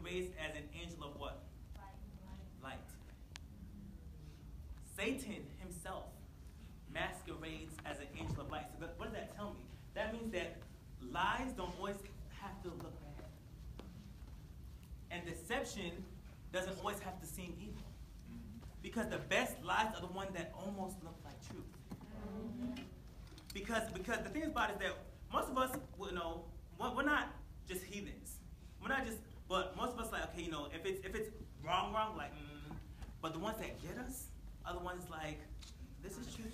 masquerades as an angel of what? Light. Satan himself masquerades as an angel of light. So what does that tell me? That means that lies don't always have to look bad. And deception doesn't always have to seem evil. Because the best lies are the ones that almost look like truth. Because the thing about it is that most of us, we're not just heathens. We're not just, but most of us like, okay, if it's wrong, like, but the ones that get us are the ones like, this is true.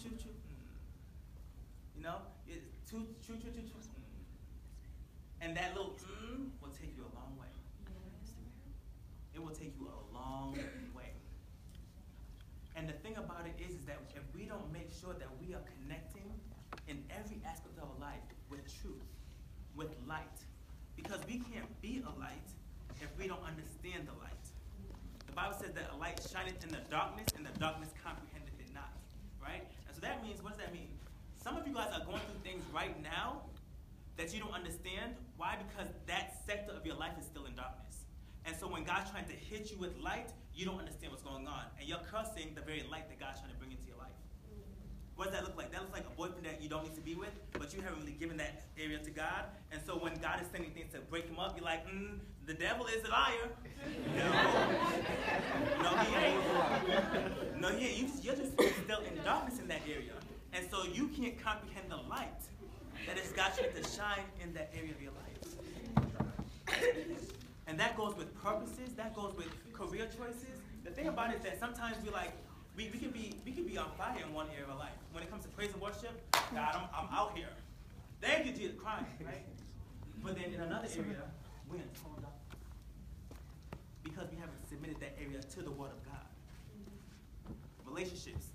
It's true. And that little will take you a long way. It will take you a long way. And the thing about it is that if we don't make sure that we are connecting in every aspect of our life with truth, with light, because we can't be a light if we don't understand the light. The Bible says that a light shineth in the darkness, and the darkness comprehendeth it not. Right? And so that means, what does that mean? Some of you guys are going through things right now that you don't understand. Why? Because that sector of your life is still in darkness. And so when God's trying to hit you with light, you don't understand what's going on. And you're cursing the very light that God's trying to bring into your life. What does that look like? That looks like a boyfriend that you don't need to be with, but you haven't really given that area to God. And so when God is sending things to break him up, you're like, the devil is a liar. No, he ain't. No, he ain't. You're just still in darkness in that area. And so you can't comprehend the light that is God trying to shine in that area of your life. And that goes with purposes. That goes with career choices. The thing about it is that sometimes we can be on fire in one area of our life. When it comes to praise and worship, God, I'm out here. Thank you, Jesus, crying, right? But then in another area, we're in total darkness because we haven't submitted that area to the Word of God. Relationships.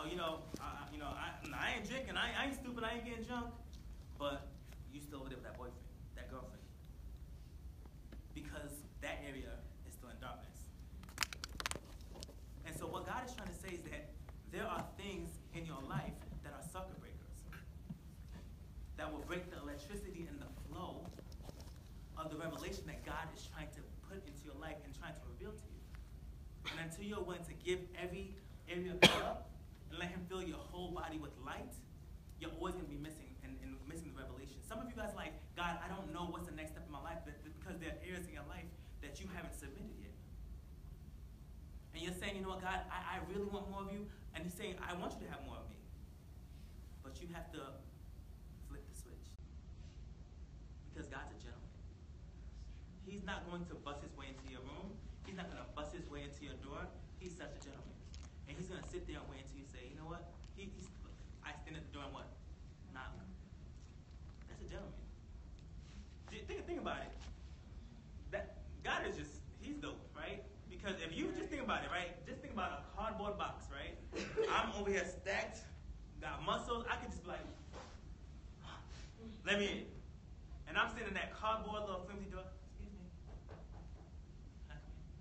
I ain't drinking, I ain't stupid, I ain't getting drunk, but you still over there with that boyfriend, that girlfriend, because that area is still in darkness. And so what God is trying to say is that there are things in your life that are circuit breakers that will break the electricity and the flow of the revelation that God is trying to put into your life and trying to reveal to you. And until you're willing to give every area of your up and let him fill your whole body with light, you're always going to be missing and missing the revelation. Some of you guys are like, God, I don't know what's the next step in my life, because there are areas in your life that you haven't submitted yet. And you're saying, you know what, God, I really want more of you. And he's saying, I want you to have more of me. But you have to flip the switch. Because God's a gentleman. He's not going to bust his way into your room. He's not going to bust his way into your door. He's such a gentleman. And he's going to sit there and wait until you say, you know what? I stand at the door and what? Knock. That's a gentleman. Think about it. That God is just, he's dope, right? Because if you just think about it, right? Just think about a cardboard box, right? I'm over here stacked, got muscles. I could just be like, let me in. And I'm sitting in that cardboard little flimsy door. Excuse me. Can I come in?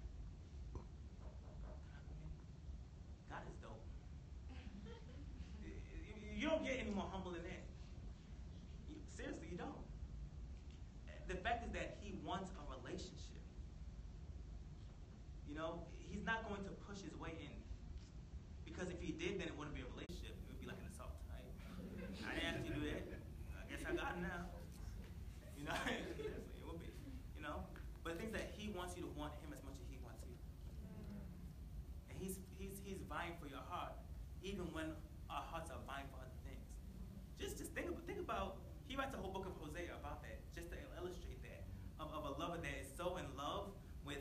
God is dope. You don't get any more humble than that. Seriously, you don't. The fact is that he wants a relationship. He's not going to push his way in. Because if he did, then it wouldn't be a relationship. It would be like an assault, right? I didn't have to do that. I guess I got it now. It would be. But the thing is that he wants you to want him as much as he wants you. And he's vying for your heart, even when our hearts are vying for other things. Just think about, he writes a whole book of Hosea about that, just to illustrate that, of a lover that is so in love with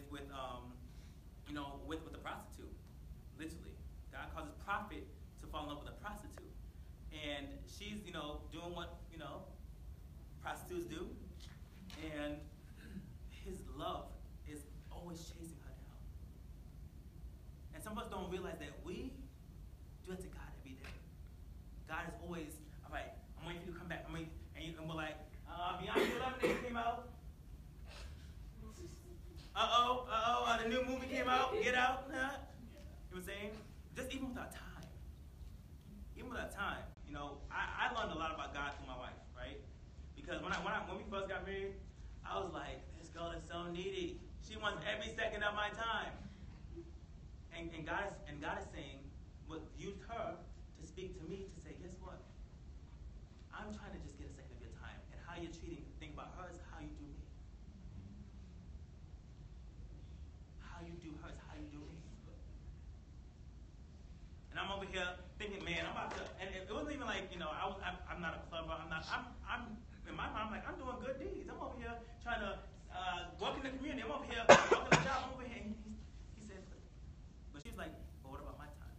the prostitute, literally. God causes prophet to fall in love with a prostitute. And she's, doing what, prostitutes do. And his love is always chasing her down. And some of us don't realize that we do it to God every day. God is always, all right, I'm waiting for you to come back. And we're like, Beyonce Lemonade came out. The new movie came out. Get Out. Huh? You know what I'm saying? Just even with our time. I learned a lot about God through my wife, right? Because when we first got married, I was like, this girl is so needy. She wants every second of my time. And God is saying, well, use her to speak to me to say, guess what? I'm trying to just get a second of your time. And how you're treating, think about her is how you do me. How you do her is how you do me. And I'm over here thinking, man, I'm about to, and it wasn't even like, I'm not a clubber. I'm in my mind, I'm like, I'm doing good deeds. I'm over here trying to work in the community. I'm over here working a job. I'm over here. And he said, but she's like, well, what about my time?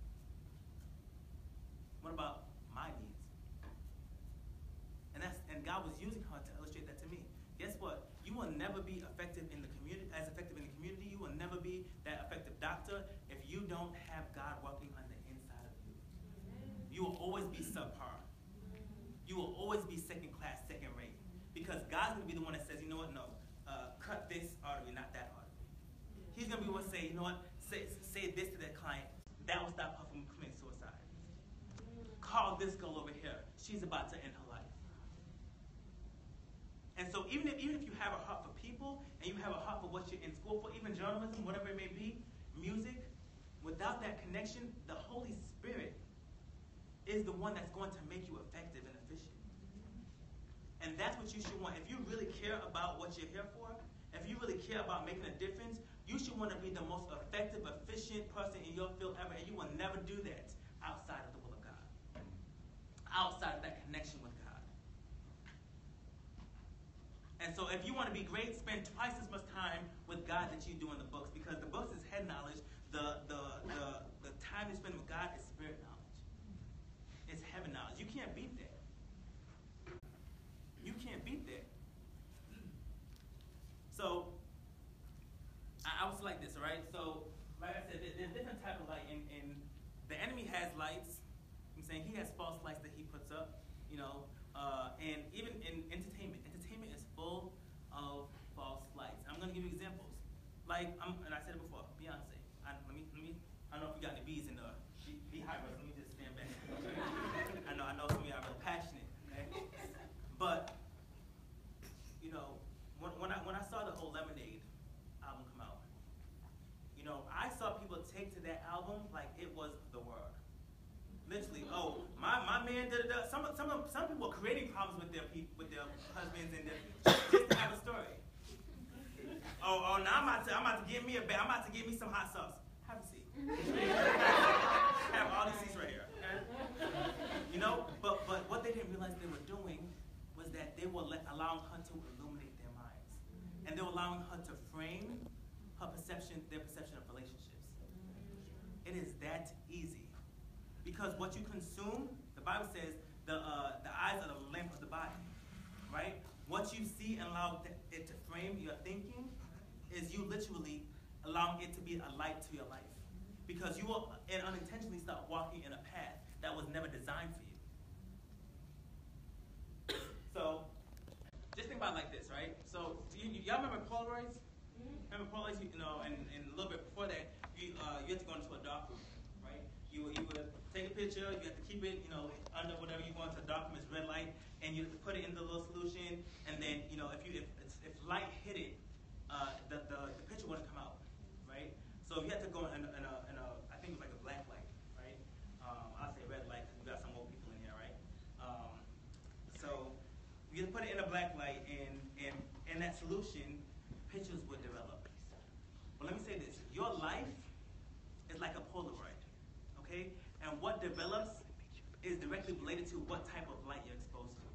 What about my needs? And God was using her to illustrate that to me. Guess what? You will never be effective in the community, as effective in the community. You will never be that effective doctor if you don't have God working on the inside of you. You will always be subpar. You will always be second class, second rate. Because God's going to be the one that says, you know what, no, cut this artery, not that artery. He's going to be the one to say, you know what, say this to that client. That will stop her from committing suicide. Call this girl over here. She's about to end her life. And so even if you have a heart for people, and you have a heart for what you're in school for, even journalism, whatever it may be, music, without that connection, the Holy Spirit is the one that's going to make you effective and efficient. And that's what you should want. If you really care about what you're here for, if you really care about making a difference, you should want to be the most effective, efficient person in your field ever, and you will never do that outside of the will of God, outside of that connection with God. And so if you want to be great, spend twice as much time with God that you do in the books, because the books is head knowledge. The time you spend with God is spirit knowledge. It's heaven knowledge. You can't beat that. You can't beat that. So I was like this, all right? So like I said, there's different type of light. And the enemy has lights. I'm saying he has false lights that he puts up, and even in entertainment is full of false lights. I'm going to give you examples. Like, and I said it before, Beyonce. I don't know if you got any bees in the beehive. Let me just stand back. I know some of y'all are real passionate, okay? But, when I saw the whole Lemonade album come out, I saw people take to that album like it was the word. Literally, oh, my man did it. Some people were creating problems with their husbands and just to have a story. Oh, now I'm about to give me some hot sauce. Have a seat. Have all these seats right here. Okay? But what they didn't realize they were doing was that they were allowing her to illuminate their minds, and they were allowing her to frame their perception of relationships. It is that easy. Because what you consume, the Bible says, the eyes are the lamp of the body, right? What you see and allow it to frame your thinking is you literally allowing it to be a light to your life. Because you will unintentionally start walking in a path that was never designed for you. So, just think about it like this, right? So, y'all remember Polaroids? Remember Polaroids, and a little bit before that, you had to go into a dark room, right? You would take a picture, you have to keep it, under whatever you want to document, red light, and you put it in the little solution, and then, if light hit it, the picture wouldn't come out, right? So you have to go in a I think it was like a black light, right? I'll say red light because we got some old people in here, right? So you put it in a black light, and in that solution, pictures would develop. But let me say this: your life is like a Polaroid, okay? And what develops is directly related to what type of light you're exposed to.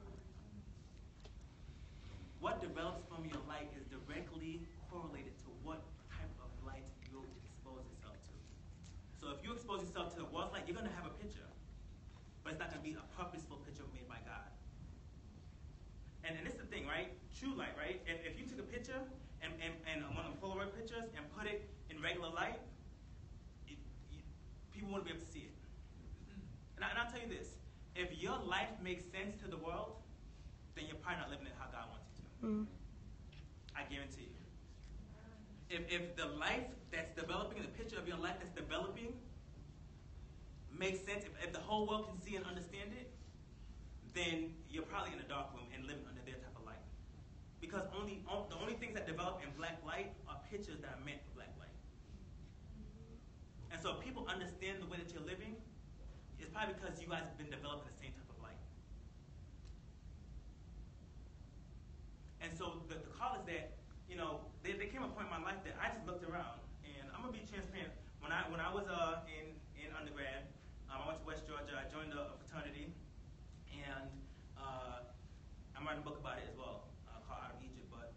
What develops from your light is directly correlated to what type of light you expose yourself to. So if you expose yourself to the world's light, you're going to have a picture, but it's not going to be a purposeful picture made by God. And this is the thing, right? True light, right? If you took a picture and one of the Polaroid pictures and put it in regular light, people wouldn't be able to see it. And I'll tell you this: if your life makes sense to the world, then you're probably not living it how God wants you to. I guarantee you. If the life that's developing, the picture of your life that's developing makes sense, if the whole world can see and understand it, then you're probably in a dark room and living under their type of light. Because the only things that develop in black light are pictures so if people understand the way that you're living, it's probably because you guys have been developing the same type of life. And so the call is that, there came a point in my life that I just looked around, and I'm gonna be transparent. When I was in undergrad, I went to West Georgia. I joined a fraternity, and I'm writing a book about it as well, called Out of Egypt. But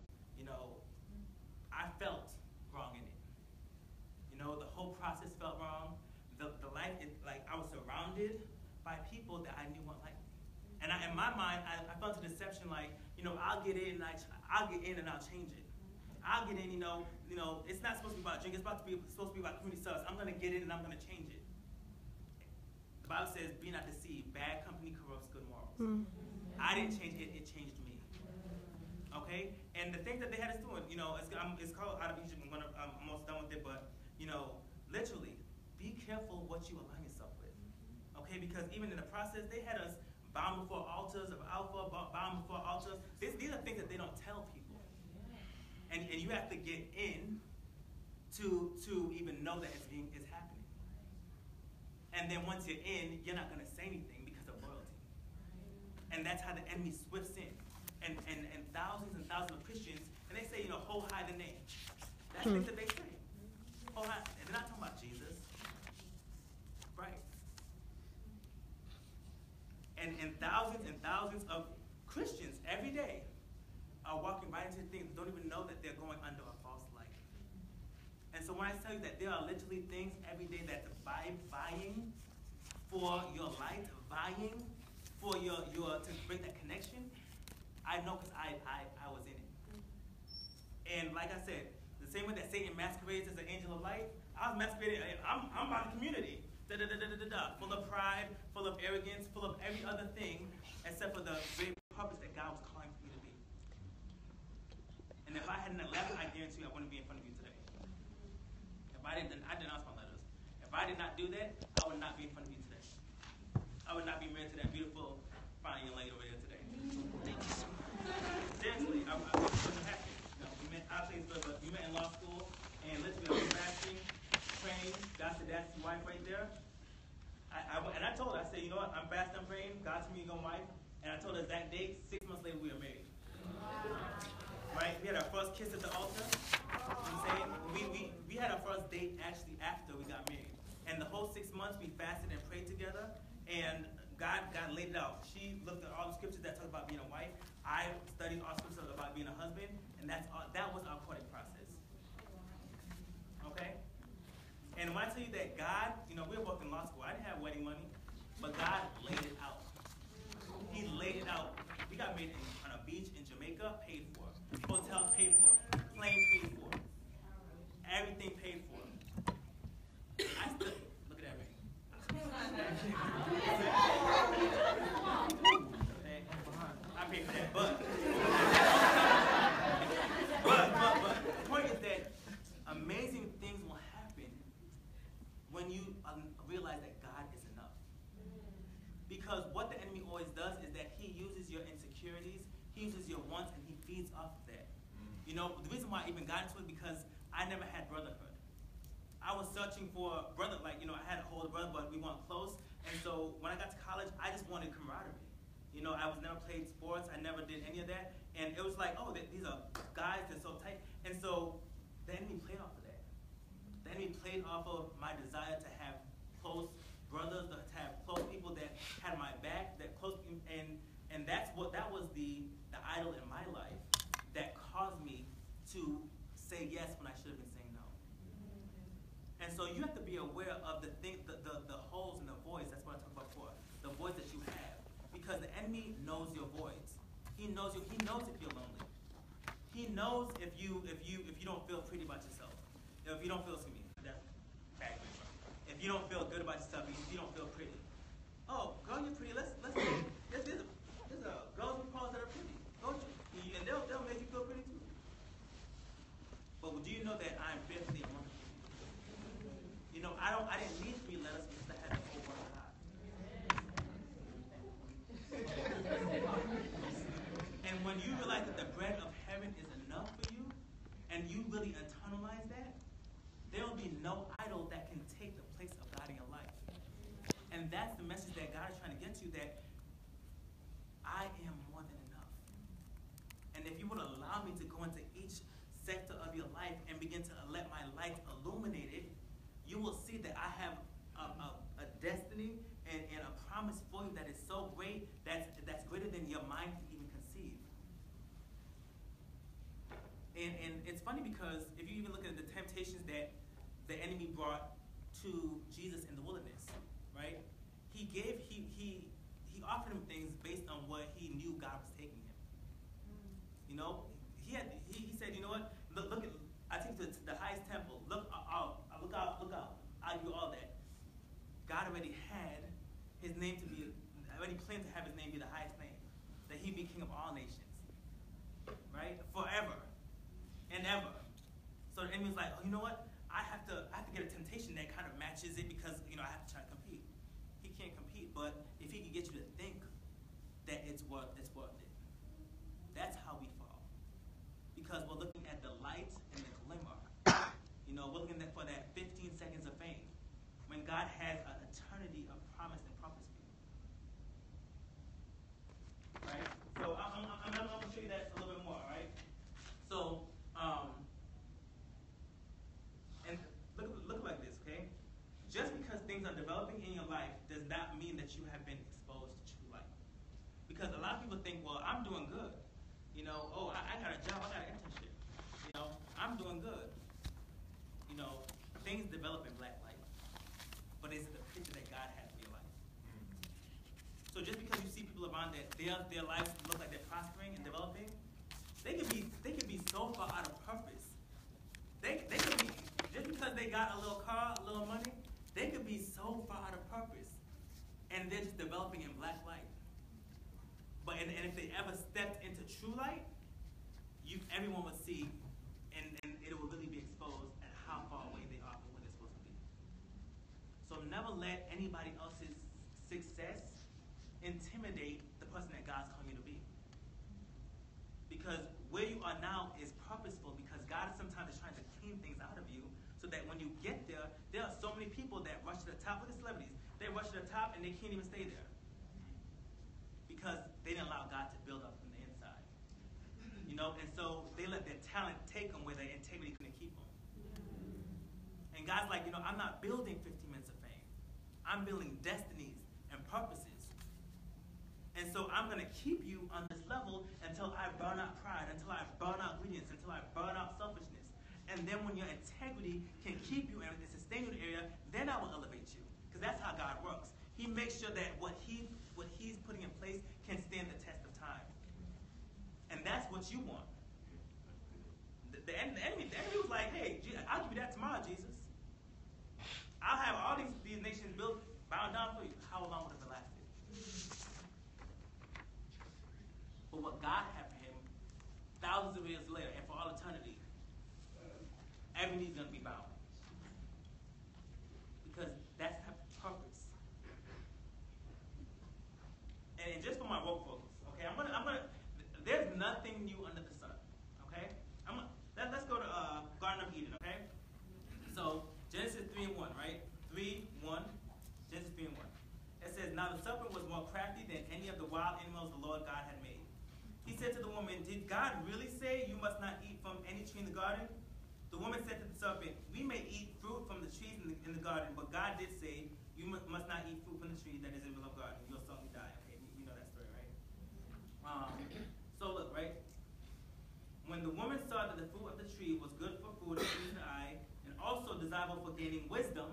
I felt wrong in it. The whole process felt wrong. The life, I was surrounded by people that I knew weren't like me. And in my mind, I felt a deception, I'll get in, I'll get in and I'll change it. I'll get in, it's not supposed to be about drink, it's supposed to be about community service. I'm going to get in and I'm going to change it. The Bible says, be not deceived, bad company corrupts good morals. I didn't change it, it changed me. Okay? And the thing that they had us doing, it's called Out of Egypt. I'm almost done with it, but, literally, be careful what you align yourself with. Okay? Because even in the process, they had us bound before altars of Alpha, bound before altars. These are things that they don't tell people. And you have to get in to even know that it's happening. And then once you're in, you're not going to say anything because of royalty. And that's how the enemy swifts in. And thousands and thousands of Christians, and they say, hold high the name. That's things that they say. Hold high. And they're not talking about Jesus. Right. And thousands of Christians every day are walking right into things, don't even know that they're going under a false light. And so when I tell you that there are literally things every day that's vying for your light, vying for your to break that connection, I know because I was in it. And like I said, the same way that Satan masquerades as an angel of light, I was masquerading, I'm about the community. Full of pride, full of arrogance, full of every other thing except for the very purpose that God was calling for me to be. And if I hadn't left, I guarantee you I wouldn't be in front of you today. I denounced my letters. If I did not do that, I would not be in front of you today. I would not be married to that beautiful, fine young lady over here today. Seriously, I wasn't happy. We met in law school, and literally I was fasting, praying. God said, that's your wife right there. And I told her, I said, you know what, I'm fasting, I'm praying. God told me you're my wife. And I told her that date, 6 months later, we were married. Right? We had our first kiss at the altar. You know what I'm saying? We had our first date actually after we got married. And the whole 6 months we fasted and prayed together. And God laid it out. She looked at all the scriptures that talk about being a wife. I studied all scriptures about being a husband. And that was our courting process. Okay? And when I tell you that God, we were both in law school. I didn't have wedding money. But God laid it out. He laid it out. We got married on a beach in Jamaica, paid for. Hotel paid for. Plane paid for. Everything paid for. I still look at that ring. Okay. I paid for that, but the point is that amazing things will happen when you realize that God is enough. Because what the enemy always does is that he uses your insecurities, he uses your wants, and he feeds off of that. The reason why I even got into it because I never had brotherhood. I was searching for a brother, I had a older brother, but we weren't close. And so when I got to college, I just wanted camaraderie. I was never played sports, I never did any of that. And it was like, oh, these are guys, they're so tight. And so the enemy played off of that. The enemy played off of my desire to have close brothers, to have close people that had my back, that was the idol in my life that caused me to say yes when I should have been saying no. And so you have to be aware of the holes in the voids. That's what I talked about before. The voids that you have. Because the enemy knows your voids. He knows you. He knows if you're lonely. He knows if you don't feel pretty about yourself. If you don't feel if you don't feel good about yourself, if you don't feel pretty. Oh, girl, you're pretty. There's girls with phones that are pretty. And they'll make you feel pretty too. But do you know that I'm fearfully and wonderfully? I didn't need 3 letters because I had the whole word of God. And when you realize that the bread of heaven is enough for you, and you really internalize that, there will be no idol that can take the place of God in your life. And that's the message that God is trying to get to, that I am more than enough. And if you would allow me to go into each sector of your life and begin to let my light illuminate it, you will see that I have a destiny and a promise for you that is so great, that's greater than your mind can even conceive. And it's funny because if you even look at the temptations that the enemy brought to Jesus in the wilderness, right? He offered him things based on what he knew God was taking him. You know, he said, you know what? Look at, I take you to the highest temple. Look out! I'll do all that. God already had his name to be, already planned to have his name be the highest name, that he be king of all nations, right? Forever and ever. So the enemy was like, oh, you know what? I have to get a temptation that kind of matches it because, you know, I have to try to compete. He can't compete, but if he can get you to think that it's worth it, that's how we fall. Because we're looking at the light and the glimmer. You know, we're looking for that 15 seconds of fame, when God has an eternity of promise and purpose for you. Right? So I'm going to show you that a little bit more, right? So, and look like this, okay? Just because things are developing in your life does not mean that you have been exposed to true light. Because a lot of people think, well, I'm doing good. You know, oh, I got a job, I got an internship. You know, I'm doing good. You know, things develop in black light. But it's the picture that God has for your life. So just because you see people around that their lives look like they're prospering and developing, they could be so far out of purpose. They could be, just because they got a little car, a little money, they could be so far out of purpose. And they're just developing in black light. But and if they ever stepped into true light, everyone would see, and it will really be exposed at how far away they are from where they're supposed to be. So never let anybody else's success intimidate the person that God's calling you to be. Because where you are now is purposeful, because God sometimes is trying to clean things out of you so that when you get there, there are so many people that rush to the top. Look at celebrities. They rush to the top and they can't even stay there. Because they didn't allow God to build up from the inside. You know, and so they let their talent take them where their integrity couldn't keep them. And God's like, you know, I'm not building 15 minutes of fame. I'm building destinies and purposes. And so I'm going to keep you on this level until I burn out pride, until I burn out greediness, until I burn out selfishness. And then when your integrity can keep you and sustain you in the area, then I will elevate you. Because that's how God works. He makes sure that what he's putting in place can stand the test of time. And that's what you want. The enemy was like, hey, I'll give you that tomorrow, Jesus. I'll have all these nations built, bound down for you. How long would it have lasted? But what God had for him, thousands of years later, and for all eternity, every knee's going to be bound. Because that's the purpose. And just for my woke folks, okay, I'm gonna. There's nothing new under the sun, okay? Let's go to Garden of Eden, okay? So Genesis 3:1, right? 3:1, Genesis 3:1. It says, now the serpent was more crafty than any of the wild animals the Lord God had made. He said to the woman, did God really say you must not eat from any tree in the garden? The woman said to the serpent, we may eat fruit from the trees in the garden, but God did say you must not eat fruit from the tree that is in the garden. You'll certainly die. Okay, you know that story, right? So look, right? When the woman saw that the fruit of the tree was good for food and pleasing the eye, and also desirable for gaining wisdom,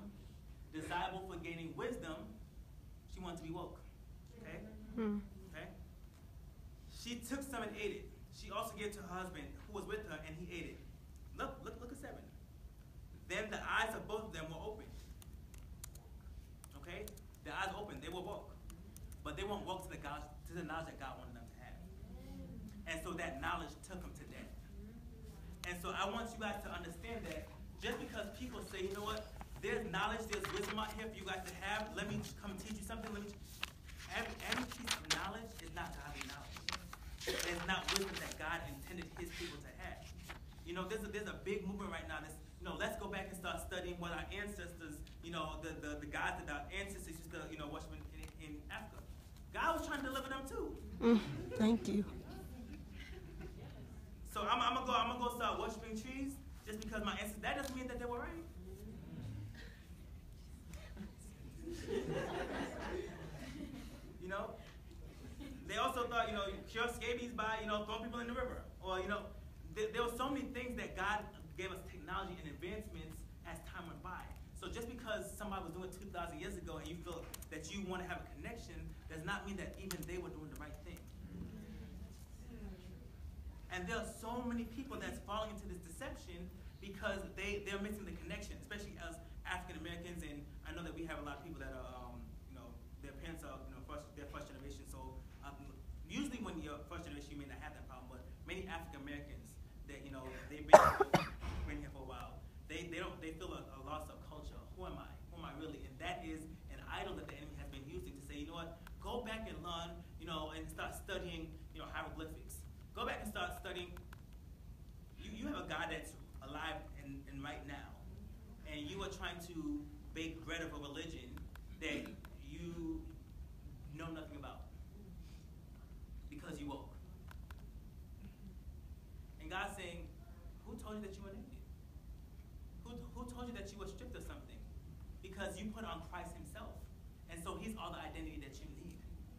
she wanted to be woke. Okay? Okay? She took some and ate it. She also gave it to her husband, who was with her, and he ate it. Look at 7. Then the eyes of both of them were opened. Okay? Their eyes opened. They were woke. But they weren't woke to the knowledge that God wanted them to have. And so that knowledge took them to death. And so I want you guys to understand that just because people say, you know what, there's knowledge, there's wisdom out here for you guys to have, let me come teach you something. Every piece of knowledge is not godly knowledge. It's not wisdom that God intended his people to have. You know, there's a big movement right now that's, you know, let's go back and start studying studying what our ancestors, the gods that our ancestors used to, worship in Africa. God was trying to deliver them too. Thank you. So I'm gonna go start worshiping trees just because my ancestors. That doesn't mean that they were right. They also thought, cure scabies by, throwing people in the river. Or, there were so many things that God gave us technology and advancements as time went by. So just because somebody was doing it 2,000 years ago and you feel that you want to have a connection, does not mean that even they were doing the right thing. And there are so many people that's falling into this deception because they're missing the connection, especially as African Americans. And I know that we have a lot of people that are, their parents are, they're first generation. So usually when you're first generation, you may not have that problem. But many African Americans that they've been here for a while, they feel a loss of culture. Who am I? Who am I really? And that is an idol that the enemy has been using to say, you know what? Go back and learn, and start studying, hieroglyphics. Go back and start studying. You have a God that's alive and right now, and you are trying to bake bread of a religion that you know nothing about because you woke. And God's saying, who told you that you were naked? Who told you that you were stripped of something? Because you put on Christ himself. And so he's all the identity that you need.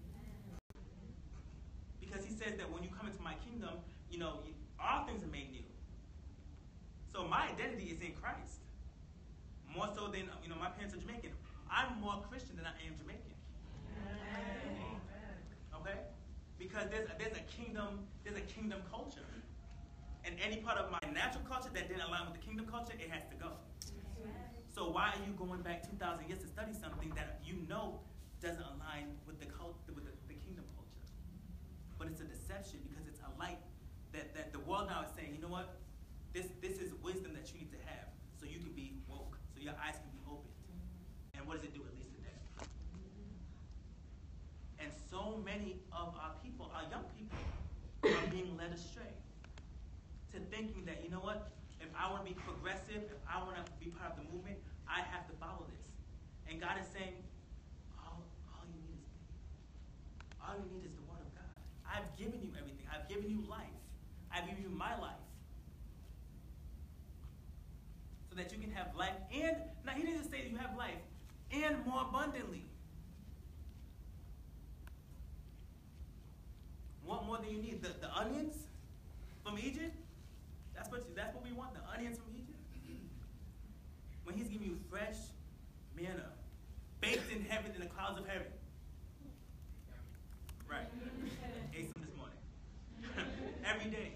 Because he says that when you come into my kingdom, all things are made new. So my identity is in Christ. More so than, my parents are Jamaican. I'm more Christian than I am Jamaican. Okay? Because there's a kingdom culture. And any part of my natural culture that didn't align with the kingdom culture, it has to go. So why are you going back 2,000 years to study something that doesn't align with the kingdom culture? But it's a deception because it's a light that the world now is saying, you know what? This is wisdom that you need to have so you can be woke, so your eyes can be opened. And what does it do? It leads to death. And so many of our people, our young people, are being led astray to thinking that, you know what? If I want to be progressive, if I want to be part of the movement, I have to follow this. And God is saying, all you need is me. All you need is the word of God. I've given you everything. I've given you life. I've given you my life. So that you can have life. And, now he didn't just say that you have life, and more abundantly. Want more than you need. The onions from Egypt, that's what we want, the onions from Egypt. When he's giving you fresh manna, baked in heaven, in the clouds of heaven. Right. Ate some this morning. Every day.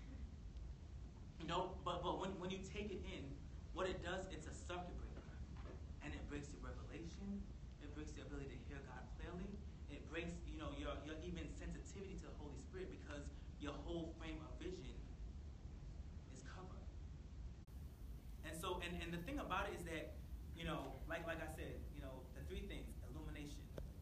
But when you take it in, what it does, it's a circuit breaker. And it breaks your revelation. It breaks your ability to hear God clearly. It breaks, your even sensitivity to the Holy Spirit because your whole frame of vision is covered. And so, and the thing about it is that, like I said, the three things, illumination.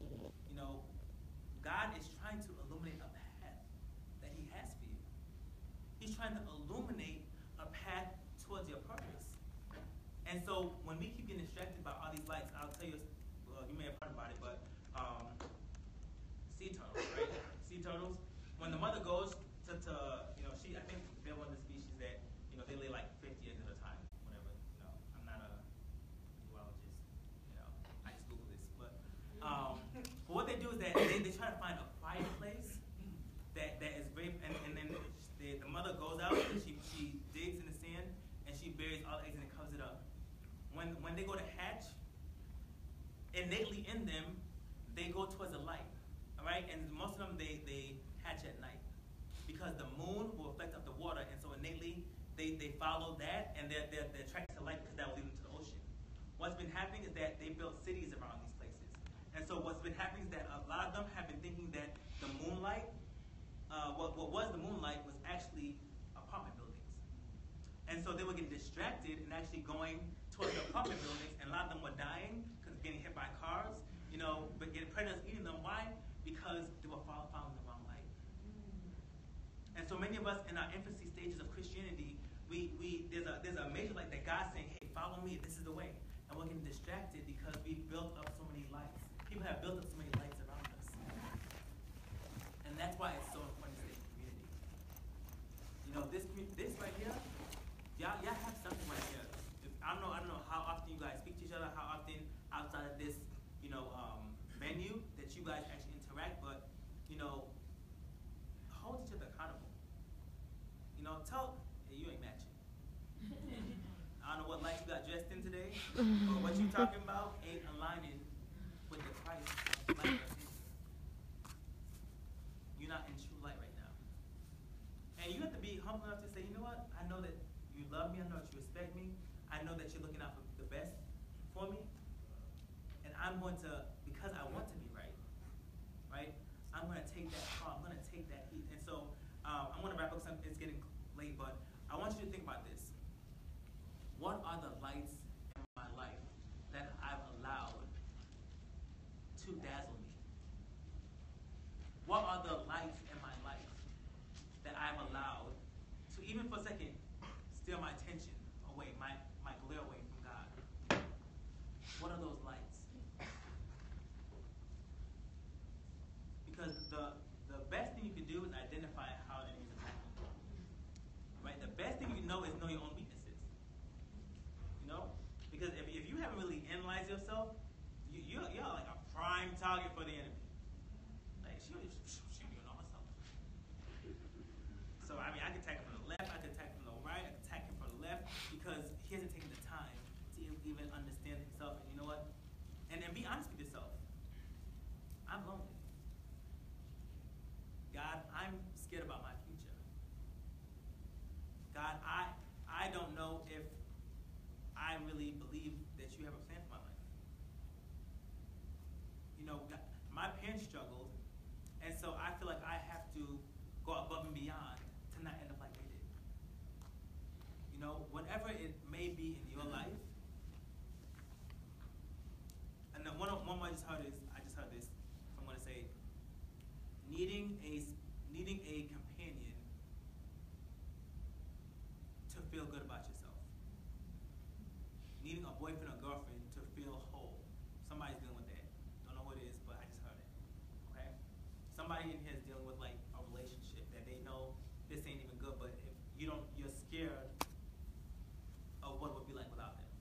God is trying to illuminate a path that he has for you. He's trying to illuminate a path towards your purpose. And so when we keep getting distracted by all these lights, I'll tell you, well, you may have heard about it, but sea turtles, right? Sea turtles, when the mother goes to I think they're one of the species that, they lay like 50 eggs at a time, whatever. I'm not a zoologist, I just Google this. But what they do is that they try to find a quiet place that is very, and then the mother goes out and she digs in the sand and she buries all the eggs and it covers it up. When they go to hatch, innately in them, they go towards the light, all right? And most of them, they hatch at night because the moon will reflect up the water, and so innately, they follow that, and they're attracted to light because that will lead them to the ocean. What's been happening is that they built cities around these places. And so what's been happening is that a lot of them have been thinking that the moonlight, what was the moonlight was actually apartment buildings. And so they were getting distracted and actually going towards the apartment buildings, and a lot of them were dying because getting hit by cars, but getting predators eating them. Why? Because they were following the wrong light. And so many of us in our infancy stages of Christianity, there's a major light that God's saying, hey, follow me, this is the way. we've built up so many lights. People have built up so many lights around us. And that's why it's so important to stay in community. You know, this right here, y'all have something right here. I don't know how often you guys speak to each other, how often outside of this, venue that you guys actually interact, but, hold each other accountable. Tell, hey, you ain't matching. I don't know what light you got dressed in today, but what you talking about ain't aligning with the Christ light that's in you. You're not in true light right now. And you have to be humble enough to say, you know what? I know that you love me. I know that you respect me. I know that you're looking out for the best for me. And I'm going to, because I want to be right, I'm going to take that call. I'm going to take that heat. And so I'm going to wrap up something. It's getting late, but I want you to think about this. What are the lights in my life that I've allowed to dazzle me? What are the lights in my life that I've allowed to, even for a second, steal my attention away, my glare away from God? What are those lights? Because the best thing you can do is identify how it is attacking you. Right? The best thing you can know is know your own weaknesses. Because if you haven't really analyzed yourself, you're like a prime target for the enemy. Like, she doing all herself. So, I can attack him from the left, I can attack him from the right, I can attack him from the left, because he hasn't taken the time to even understand himself. And you know what? And be honest with yourself. I'm lonely. God, I'm scared about my future. God, I don't know if I really believe that you have a plan for my life. God, my parents struggled, and so I feel like I have to go above and beyond to not end up like they did. Whatever it may be in your life, and then one I just heard this. I'm going to say, needing a companion to feel good about yourself. Needing a boyfriend or girlfriend to feel whole. Somebody's dealing with that. Don't know who it is, but I just heard it. Okay? Somebody in here is dealing with like a relationship that they know this ain't even good, but if you're scared of what it would be like without them.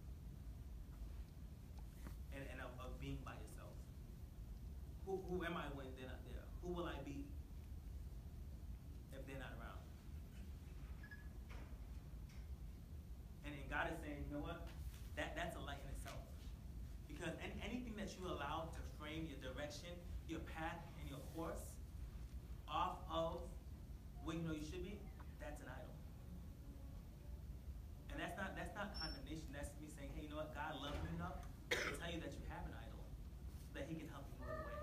And of being by yourself. Who am I when they're not there? Who will I be if they're not around? And God is saying, you know what? That's a light in itself. Because anything that you allow to frame your direction, your path, and your course off of where you should be, that's an idol. And that's not condemnation. That's me saying, hey, you know what? God loves you enough to tell you that you have an idol, that He can help you move away.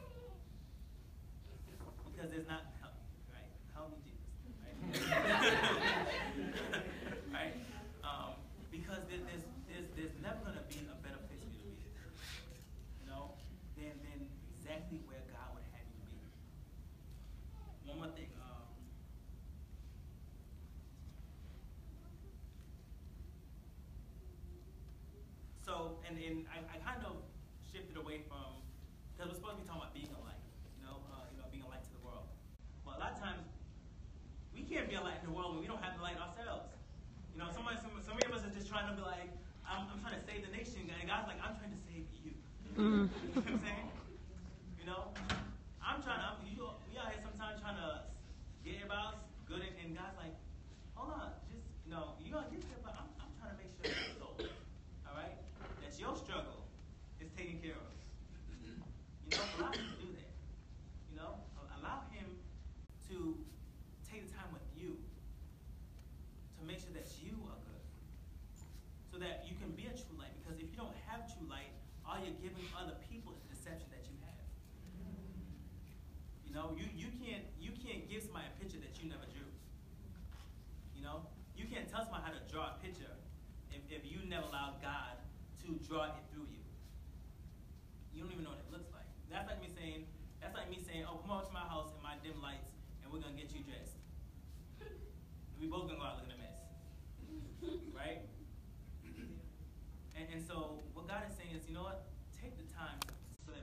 Because there's not help me, right? Help me, Jesus, right? Right? Because there's never going to be a better place for you to be, than exactly where God would have you to be. One more thing. So, and I kind of shifted away from, because we're supposed to be talking about being a light, being a light to the world. But a lot of times, we can't be a light in the world when we don't have the light ourselves. Some of us are just trying to be like, I'm trying to save the nation, and God's like, I'm trying to save you. You know what I'm saying? We out here sometimes trying to get everybody else good, and God's like, hold on, just, you're going to get there, but I'm trying to make sure your soul, all right? That your struggle is taken care of. Allow Him to do that. Allow Him to take the time with you to make sure that you are good, so that you can be a true light. Because if you don't have true light, all you're giving other people is the deception that you have. You can't give somebody a picture that you never drew. You can't tell somebody how to draw a picture if you never allowed God to draw it through you. You don't even know what it looks like. That's like me saying, oh, come over to my house in my dim lights, and we're gonna get you dressed. We both gonna go out looking a mess, right? And so what God is saying is, you know what?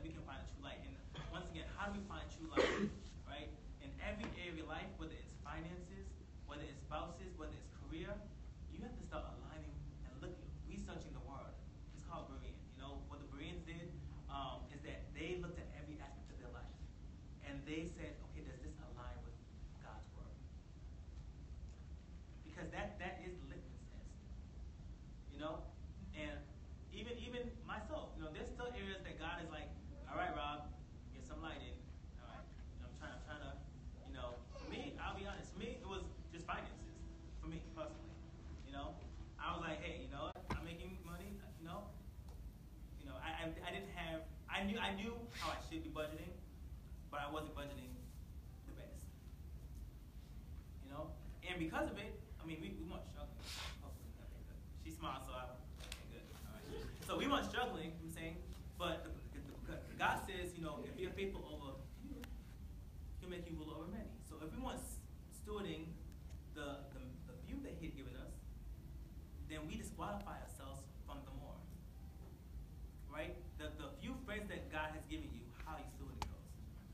that we can find a true light. And once again, how do we find true light? Right? In every area of life, whether it's finances, whether it's spouses, whether it's career, you have to start aligning and researching the word. It's called Berean. What the Bereans did is that they looked at every aspect of their life. And they said, okay, does this align with God's word? Because that is the litmus test. And even myself, there's still areas that God is like, all right, Rob, get some light in. All right, I'm trying to, for me, I'll be honest. For me, it was just finances. For me personally, I was like, hey, I'm making money. I didn't have. I knew how I should be budgeting, but I wasn't budgeting the best. And because of it, we weren't struggling. Hopefully, okay, good. She smiled, so okay, good. All right. So we weren't struggling. I'm saying, but God says, if you're faithful over few, He'll make you rule over many. So if we weren't stewarding the few that He had given us, then we disqualify ourselves from the more. Right? The few friends that God has given you, how are you stewarding those?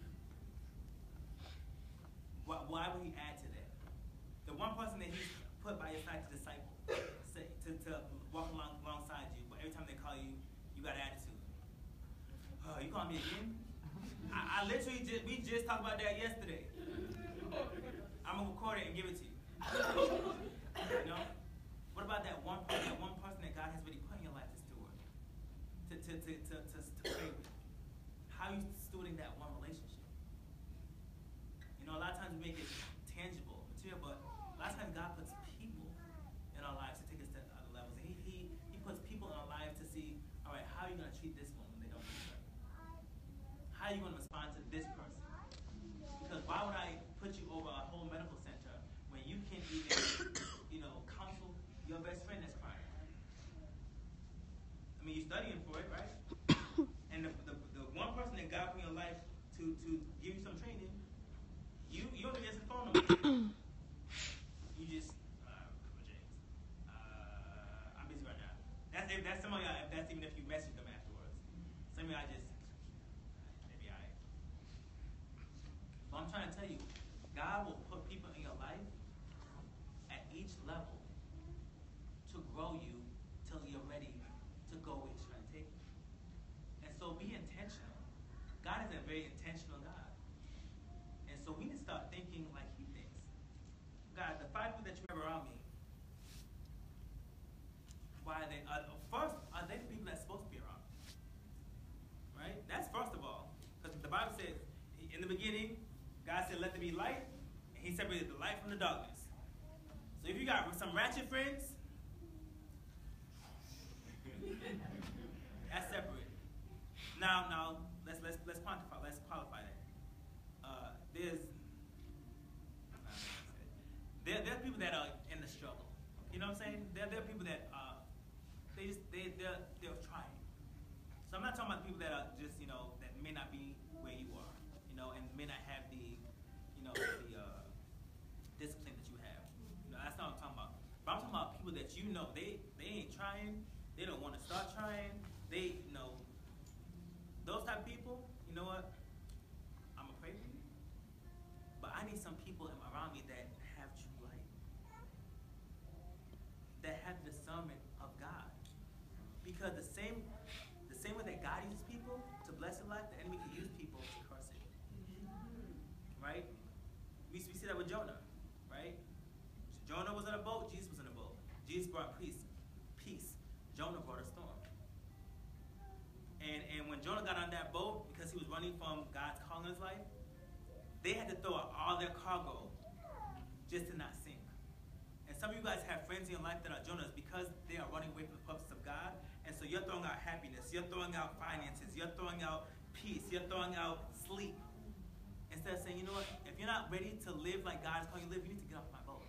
Why would He add to that? The one person that He's put by your side to disciple, to walk alongside you, but every time they call you, you got attitude. Oh, you calling me again? I literally we just talked about that yesterday. I'm gonna record it and give it to you. What about that one person that God has really put in your life to steward, to pray with? How are you stewarding that one relationship? A lot of times we make it tangible, material, but a lot of times God puts people in our lives to take us to other levels. And He puts people in our lives to see, all right, how are you going to treat this one when they don't treat you? How are you going to respond to this person? Because why would I put you over a whole medical center when you can't even, counsel your best friend that's crying? You're studying for it, right? And the one person that God put in your life to give you some training, you don't even answer the phone number. You just, James, I'm busy right now. That's some of y'all. That's even if you message them afterwards. Some of y'all just, maybe I. But I'm trying to tell you, God will put people in your life at each level to grow you till you're ready to go where He's trying to take you. And so be intentional. God is a very intentional God. And so we need to start thinking like He thinks. God, the 5 people that you have around me, why are they? First, are they the people that's supposed to be around me? Right? That's first of all. Because the Bible says, in the beginning, God said, let there be light, and He separated the light from the darkness. So if you got some ratchet friends, that's separate. Now let's quantify. Let's qualify that. There are people that are in the struggle. You know what I'm saying? There are people that they're trying. So I'm not talking about people that are just that may not be where you are, and may not have the discipline that you have. That's not what I'm talking about. But I'm talking about people that they ain't trying. They don't want to start trying. They those type of people. You know what? I'm gonna pray for you. But I need some people around me that have true light, that have discernment of God. Because the same way that God uses people to bless your life, the enemy can use people to curse it. Right? We see that with Jonah. Right? Jonah was in a boat. Jesus was in a boat. Jesus brought peace. Jonah brought a storm. And when Jonah got on that boat, because he was running from God's call in his life, they had to throw out all their cargo just to not sink. And some of you guys have friends in your life that are Jonahs because they are running away from the purpose of God. And so you're throwing out happiness, you're throwing out finances, you're throwing out peace, you're throwing out sleep. Instead of saying, you know what, if you're not ready to live like God is calling you to live, you need to get off my boat.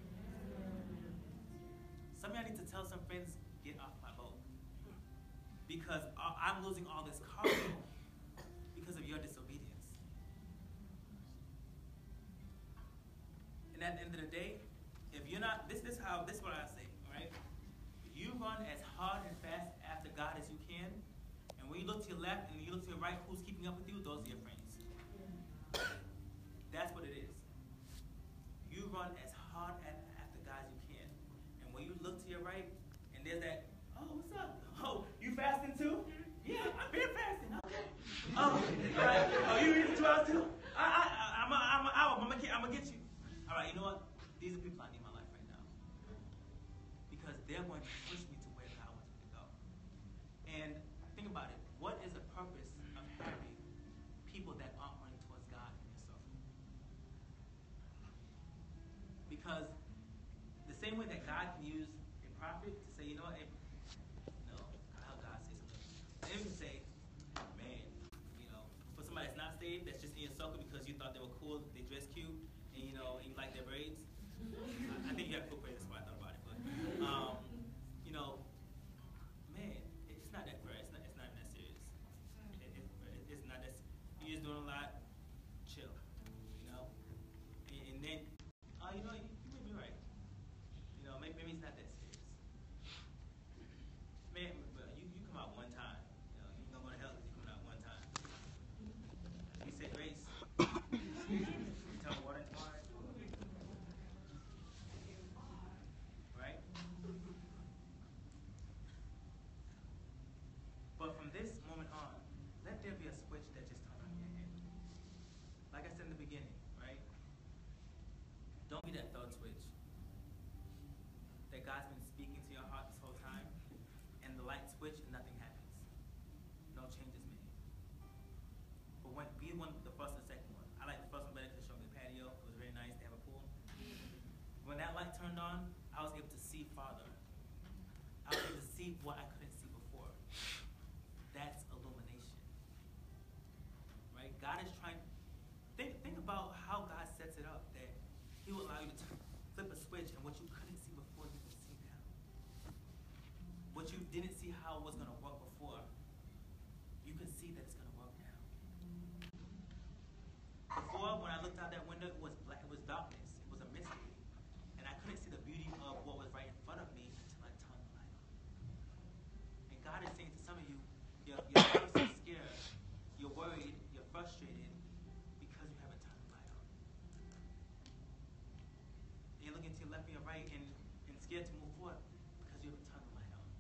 Some of y'all need to tell some friends, get off my boat. Because I'm losing all this cargo because of your disobedience. And at the end of the day, if you're not, this is what I say, all right? You run as hard and fast after God as you can, and when you look to your left and you look to your right, who's keeping up with you? Those are your friends. That's what it is. You run as hard after guys you can. And when you look to your right, and there's that, oh, what's up? Oh, you fasting too? Yeah, I've been fasting. Okay. Oh, right. Oh, you reading 2 hours too? I'm gonna get you. All right, you know what? These are people I need in my life right now. Because they're going to push me to where God wants me to go. And think about it. What is the purpose of having people that aren't running towards God in your circle? Because the same way that God can use a prophet to say, you know what, how God says something. They can say, man, for somebody that's not saved, that's just in your circle because you thought they were cool, they dress cute, and you like their braids. I think you have cool braids, that's why I thought about it. But man, it's not that fair. It's not that serious. It's not that. You're just doing a lot. Chill, and then, you may be right. Maybe it's not that serious. Man, you come out one time. You're gonna go to hell if you come out one time. You say grace. You tell water and wine. Right? But from this moment on, let there be a switch that just turns on in your head. Like I said in the beginning, right? Don't be that third switch. That God's been speaking to your heart this whole time, and the light switch and nothing happens. No change is made. But be one the first and second one. I like the first one better because it showed me the patio. It was very nice. They have a pool. When that light turned on, I was able to see farther. I was able to see what I couldn't see before. That's illumination. Right? God is trying. Think about how God sets it up. That He will allow you to flip a switch, and what you couldn't see before, you can see now. What you didn't see how it was going to work before, you can see that it's going to work now. Before, when I looked out that window, it was black. It was darkness. It was a mystery, and I couldn't see the beauty of what was right in front of me until I turned the light on. And God is saying to some of you, you're so scared, you're worried, you're frustrated because you haven't turned the light on. You're looking to your left and your right and scared to move forward because you haven't turned the light on.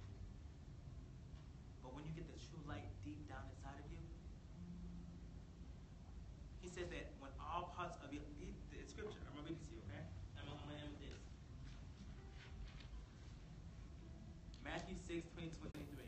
But when you get the true light deep down inside of you, He says that when all parts of your, it's scripture, I'm going to read this to you, okay? I'm going to end with this. Matthew 6:20-23.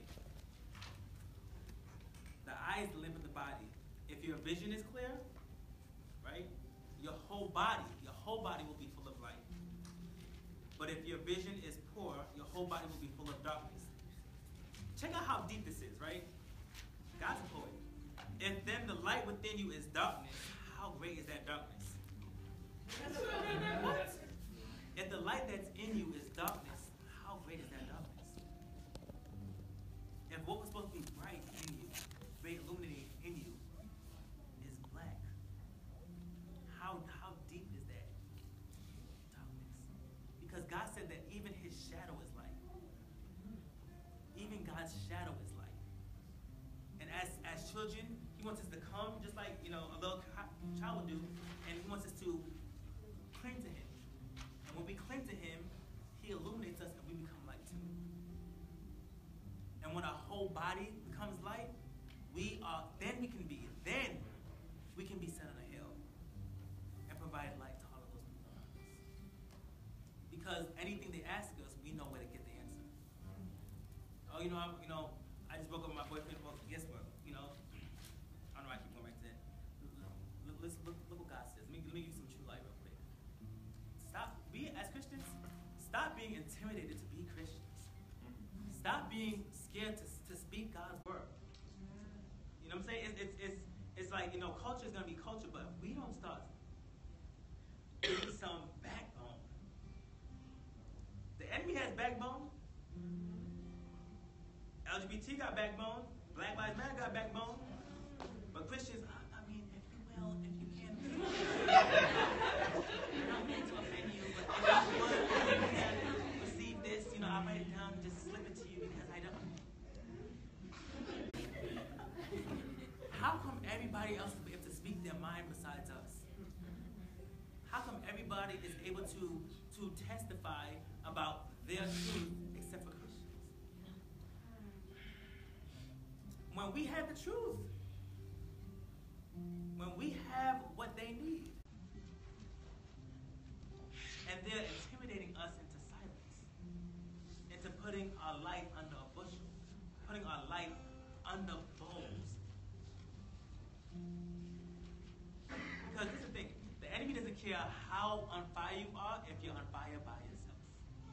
The eye is the lamp of the body. If your vision is clear, right, your whole body will be full of light. But if your vision is poor, your whole body will be full of darkness. Check out how deep this is, right? God's a poet. If then the light within you is darkness, how great is that darkness? What? If the light that's in you is darkness, how great is that darkness? If what was supposed to be bright in you, very illuminating in you, is black, how deep is that darkness? Because God said that even His shadow is light. Even God's shadow is light. And as children, He wants us to come just like a little child would do, and He wants us to cling to Him. And when we cling to Him, He illuminates us, and we become light too. And when our whole body becomes light, then we can be set on a hill and provide light to all of those people around us. Because anything they ask us, we know where to get the answer. Oh, I just broke up with my boyfriend. Well, guess what? I don't know why I keep going back to that. Look what God says. Let me give you some true light real quick. As Christians, stop being intimidated to be Christians. Stop being scared to speak God's word. You know what I'm saying? It's like, culture is going to be culture, but if we don't start giving some backbone. The enemy has backbone. LGBT got backbone. Black Lives Matter got backbone. But Christians, if you will, if you can. I don't mean to offend you, but if you would, if you can receive this, I'll write it down and just slip it to you because I don't. nobody is able to testify about their truth except for Christians. When we have the truth, when we have what they need, and they're intimidating us into silence, into putting our life under a bushel, putting our life under bowls. Because this is the thing, the enemy doesn't care how on fire you are if you're on fire by yourself.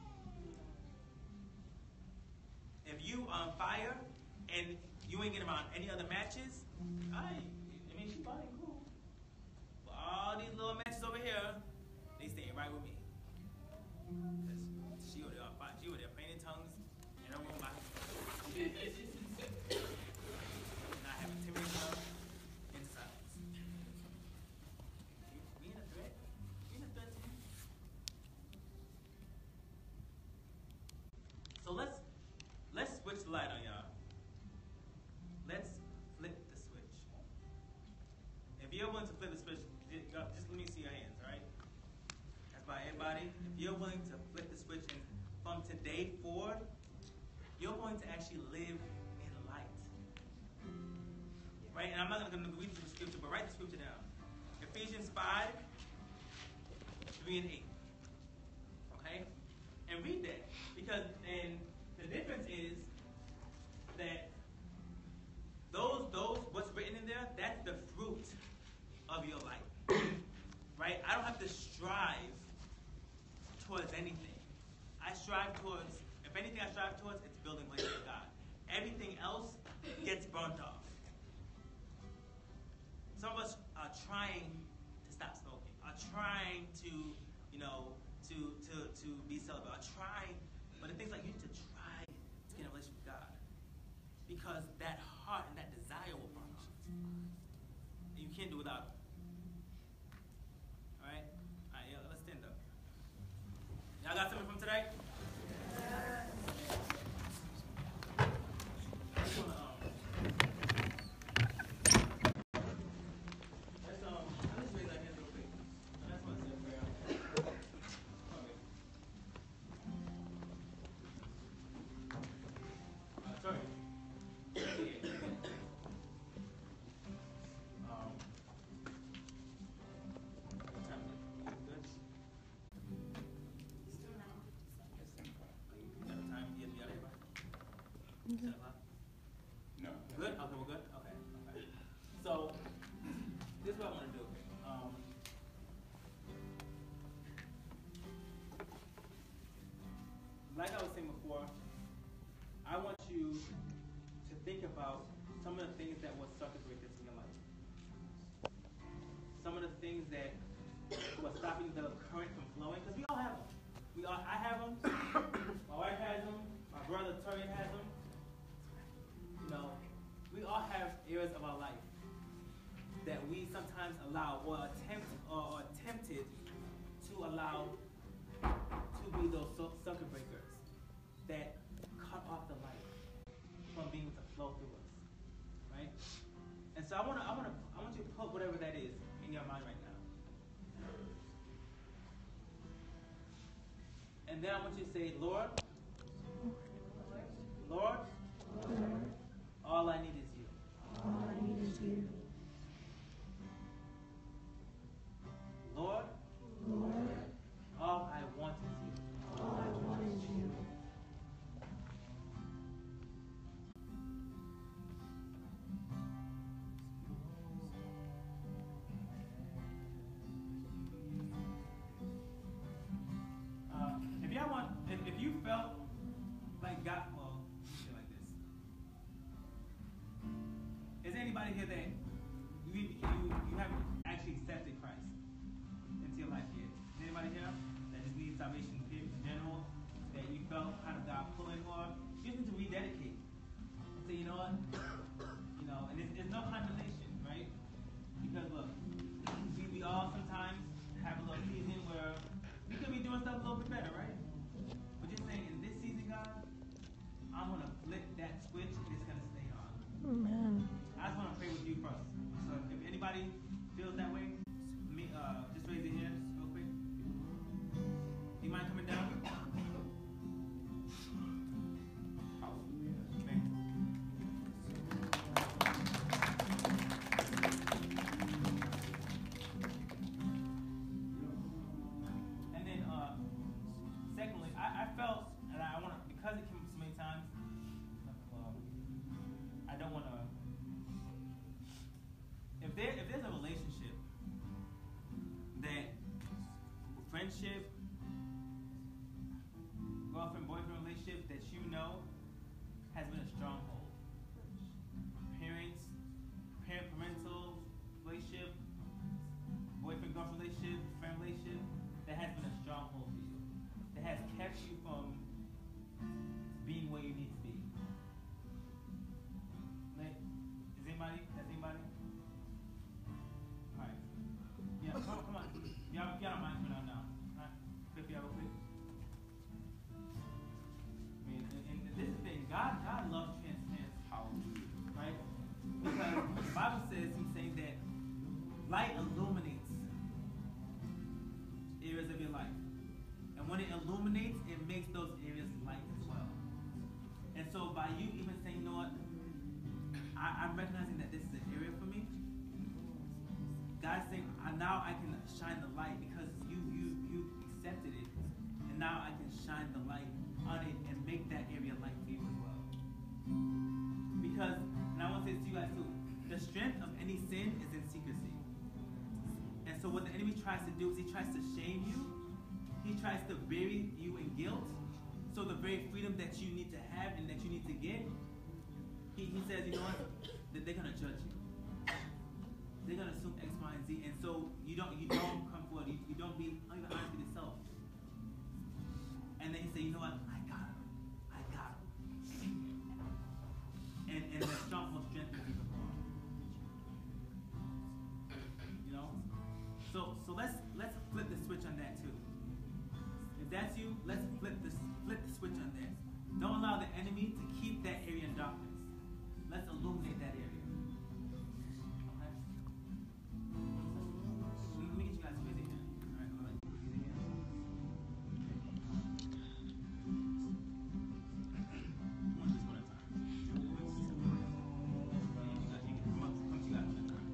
If you are on fire and you ain't getting around any other matches, I mean, she's fine, cool. But all these little matches over here, they staying right with me. She over there on fire. She over there praying in tongues in her room by herself. Not having timid her into silence. We in a threat. We in a threat to you. So let's switch the light on y'all. Let's flip the switch. If you're willing to flip the switch, just let me see your hands, all right? That's by everybody. If you're willing to flip the switch and from today forward, you're going to actually live in light. Right? And I'm not going to read the scripture, but write the scripture down. Ephesians 5, 3 and 8. Okay? And read that. Because and the difference is that those what's written in there, that's the fruit of your life. Right? I don't have to strive towards anything. I strive towards, if anything I strive towards, it's building relationship with God. Everything else gets burnt off. Some of us are trying to stop smoking, are trying to, to be celibate, are trying, but the things like you need to try to get in a relationship with God. Because that heart and that desire will burn off. And you can't do without it. Alright, yeah, let's stand up. Y'all got something from today? No. Good? Okay, we're good? Okay. So, this is what I want to do. Like I was saying before, I want you to think about some of the things that will circuit breakers in your life. Some of the things that will stop you, the current from flowing, because we all have them. I have them. My wife has them. My brother Terry has them. We all have areas of our life that we sometimes allow or attempted to allow to be those circuit breakers that cut off the light from being able to flow through us, right? And so I want you to put whatever that is in your mind right now, and then I want you to say, Lord, all I need is you. All I need is you. Lord, all I want is you. All I want is you. If you felt like God, well, say like this. Is there anybody here that you haven't actually accepted Christ into your life yet? Is there anybody here that just needs salvation in general, that you felt kind of God pulling, or you just need to rededicate and say, you know what, and there's no condemnation, right? Because look, we all sometimes have a little season where we could be doing stuff a little bit better, right? But just saying, in this season, God, I'm going to flip that switch and it's going to stay on. Amen. I just want to pray with you first. So if anybody feels that way, God loves transparency. Hallelujah. Right? Because the Bible says, he's saying that light illuminates areas of your life. And when it illuminates, it makes those areas light as well. And so by you even saying, you know what, I'm recognizing that this is an area for me. God's saying, now I can shine the light because you accepted it. And now I can shine the light on it and make that area light for you as well. Because, and I want to say this to you guys too, the strength of any sin is in secrecy. And so what the enemy tries to do is he tries to shame you. He tries to bury you in guilt. So the very freedom that you need to have and that you need to get, he says, you know what, that they're going to judge you. They're going to assume X, Y, and Z. And so you don't come forward. You don't be even honest with yourself. And then he say, you know what, I got him. And the stronghold strengthens even more. You know? So let's flip the switch on that too. If that's you, let's flip the switch on that. Don't allow the enemy to keep that area in darkness. Let's illuminate that area. Okay? Let me get you guys to raise your hand. All right, raise your hand. One just one at a time. You can come to you guys one at a time.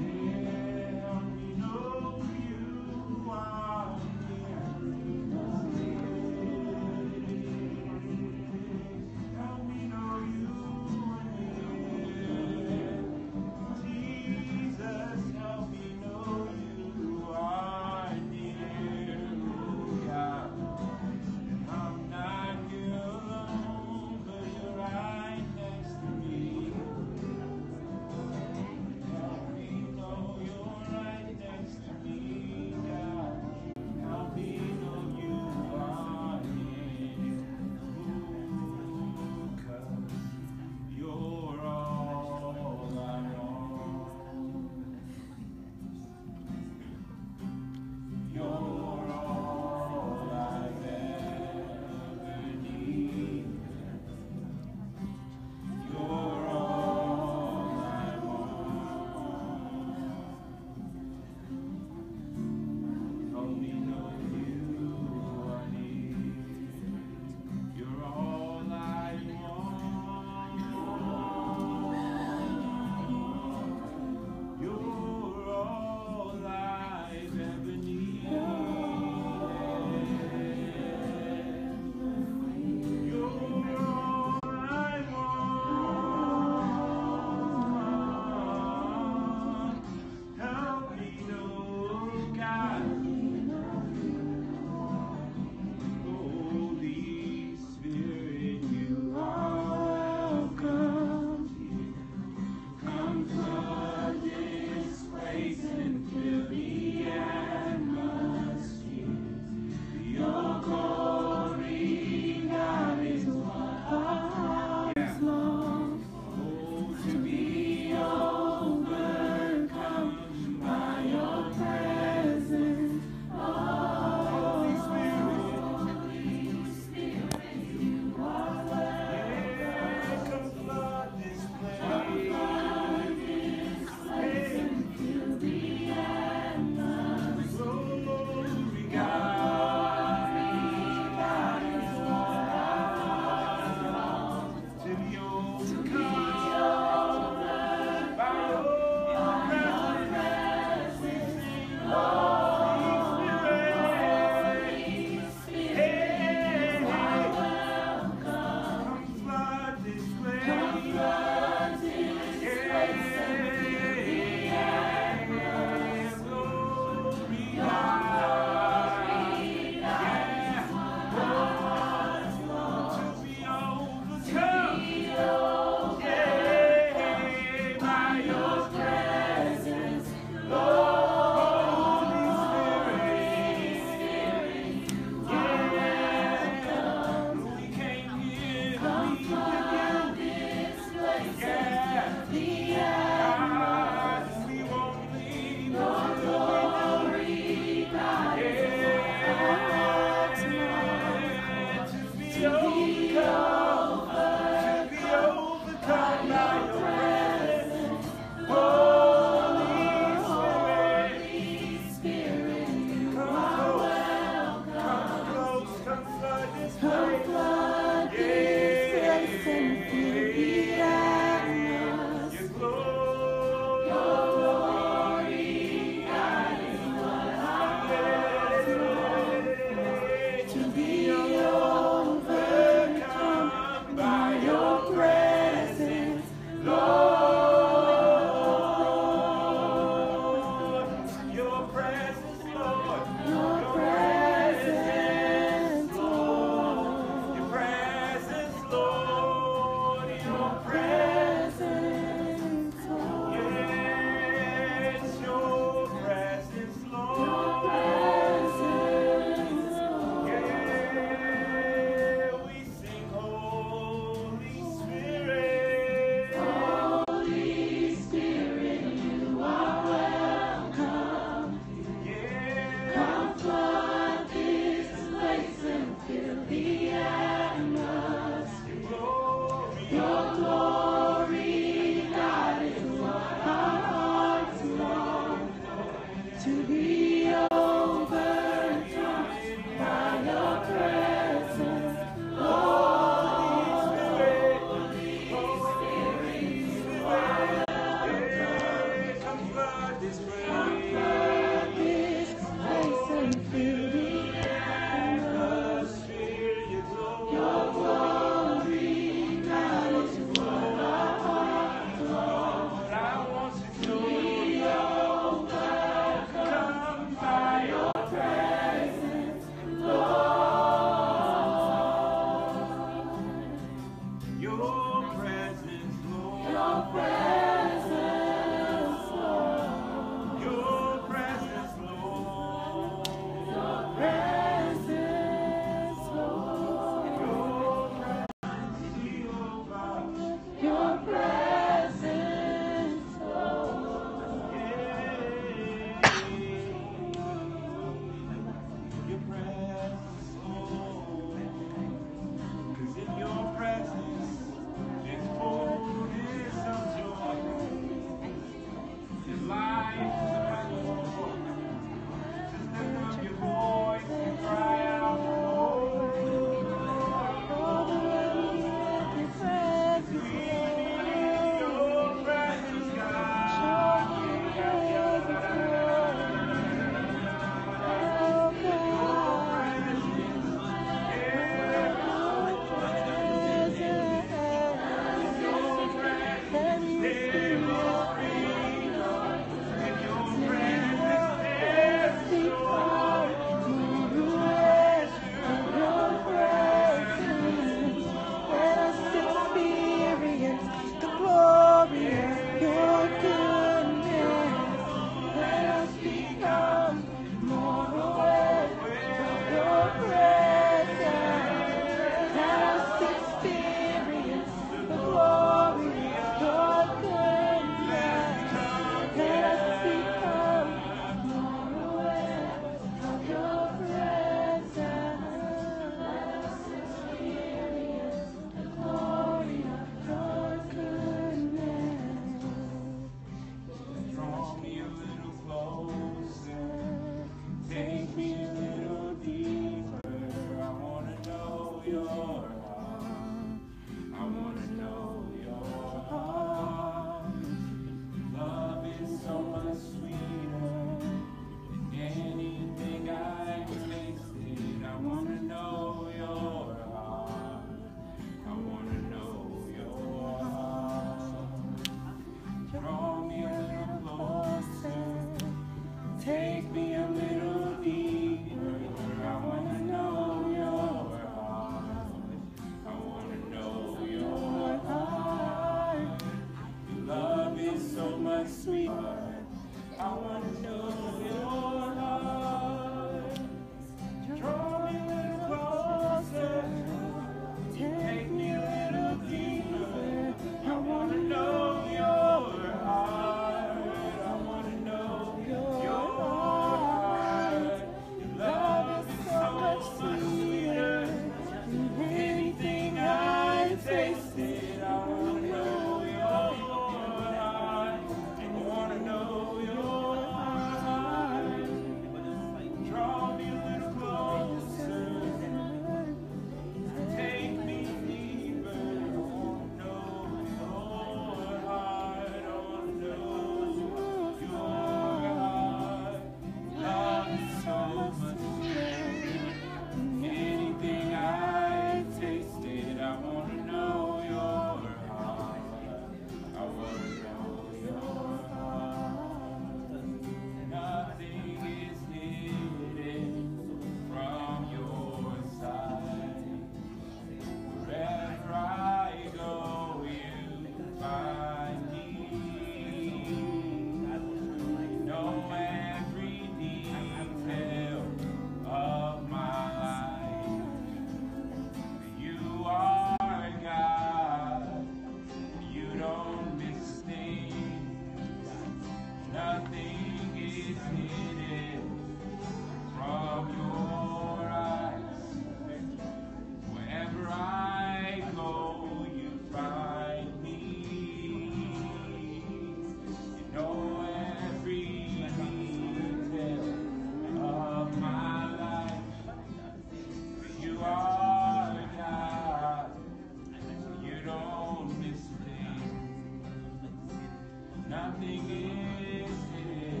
everything is hidden.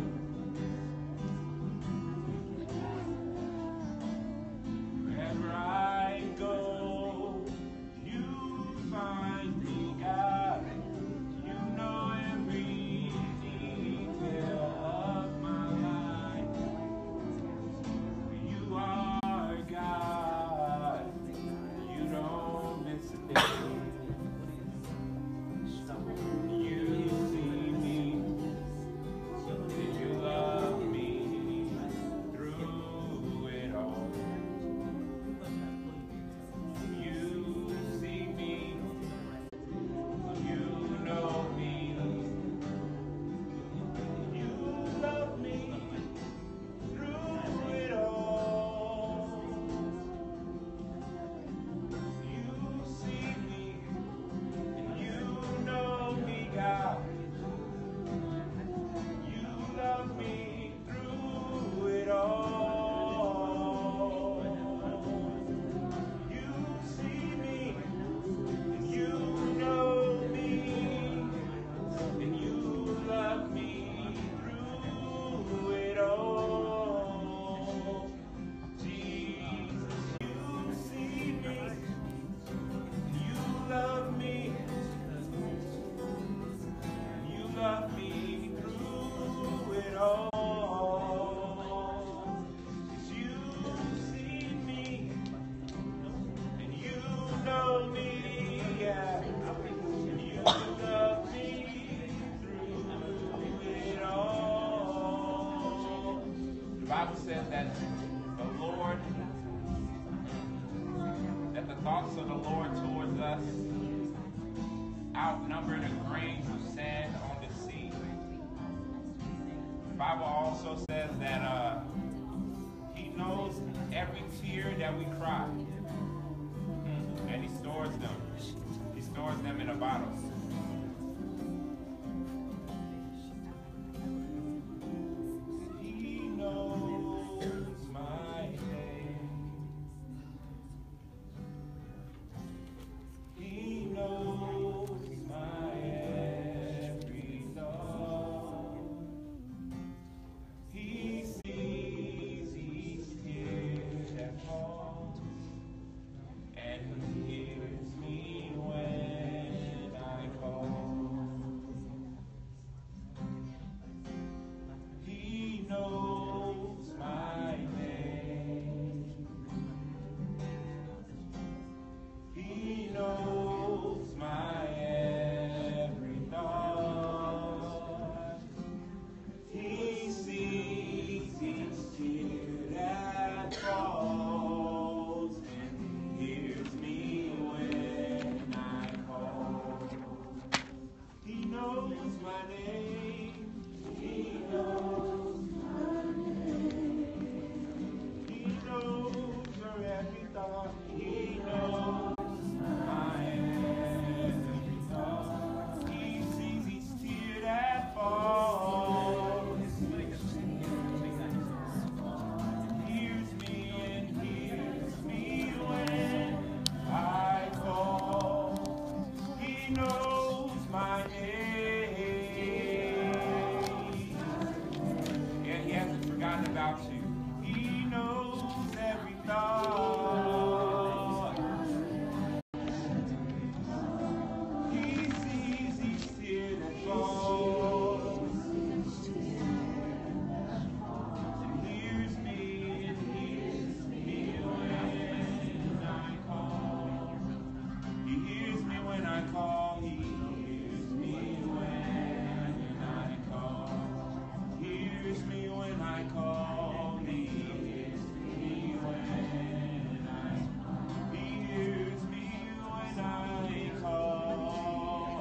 Wherever I go, you find me, God. You know every detail of my life. You are God. You don't miss a thing. You see me, and you love me through it all. You see me, you know me, you love me through it all. You see me, and you know me, God. You love me through it all. You see me, and you know me, and you love me through it all. Jesus, you see me, you love me, you love me through it all. 'Cause you see me, and you know me, yeah. And you love me through it all. The Bible says that the thoughts of the Lord towards us outnumber the grains of sand on the sea. The Bible also says that He knows every tear that we cry, and He stores them. He stores them in a bottle. He knows my name. He knows my every thought. He sees each tear that falls, and He hears me when I call. He knows my name. He knows my every thought. He sees each tear that falls, and hears me when I call. He knows my name. He knows my name. He knows your every thought. He knows my every thought. He sees each tear that falls. Hears me and hears me when I call. He knows my name. Yeah, He hasn't forgotten about you. He knows every thought. He sees each tear that falls. Hears me and hears me when I call. He hears me when I call. He hears me when I call. Hears me when I call. He hears me when I call. He hears me when I call.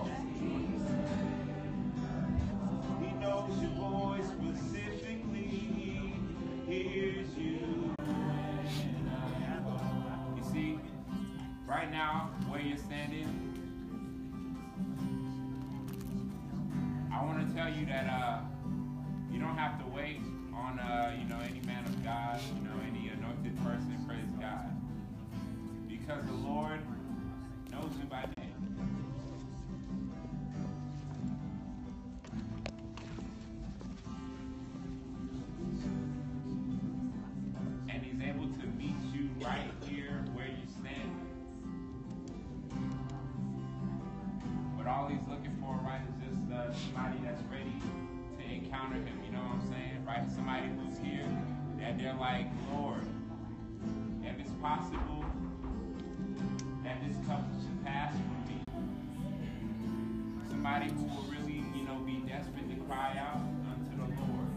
He knows your voice specifically. He hears you when I call. You see, right now, where you're standing, I want to tell you that you don't have to wait on any man of God, any anointed person. Praise God, because the Lord knows you by name. But all he's looking for, right, is just somebody that's ready to encounter him. You know what I'm saying? Right? Somebody who's here that they're like, Lord, if it's possible that this cup should pass from me. Somebody who will really, be desperate to cry out unto the Lord,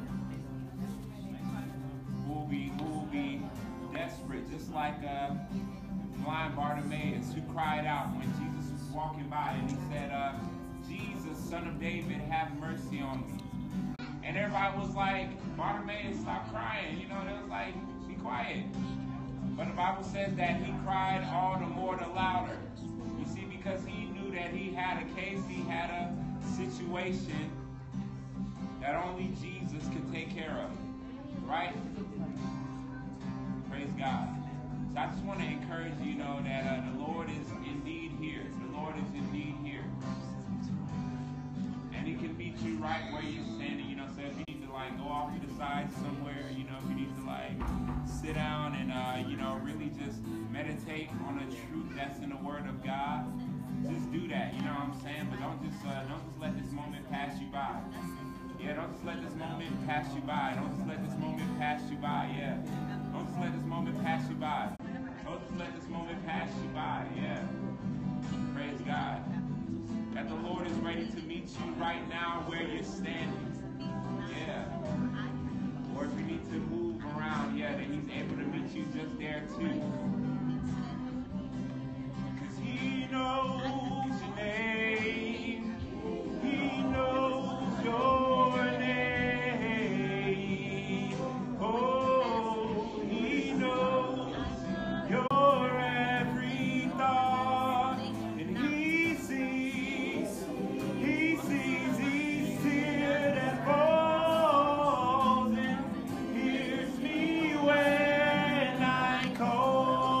Who will be desperate, just like blind Bartimaeus, who cried out when Jesus was walking by and he said, Jesus, son of David, have mercy on me. And everybody was like, Bartimaeus, stop crying. They was like, be quiet. But the Bible says that he cried all the more the louder. You see, because he knew that he had a case, he had a situation that only Jesus could take care of. Right? Praise God. So I just want to encourage you, that the Lord is indeed here. The Lord is indeed here. And he can meet you right where you're standing, so if you need to go off to the side somewhere, if you need to sit down and, really just meditate on the truth that's in the Word of God, just do that, you know what I'm saying? But don't just let this moment pass you by. Yeah, don't just let this moment pass you by. Don't just let this moment pass you by, yeah. Don't just let this moment pass you by. Don't just let this moment pass you by, yeah. Praise God. That the Lord is ready to meet you right now where you're standing. Yeah. Or if you need to move around, yeah, that he's able to meet you just there too. Because he knows your name. He knows your name. Oh, he knows your every thought. And he sees each tear that falls and hears me when I call.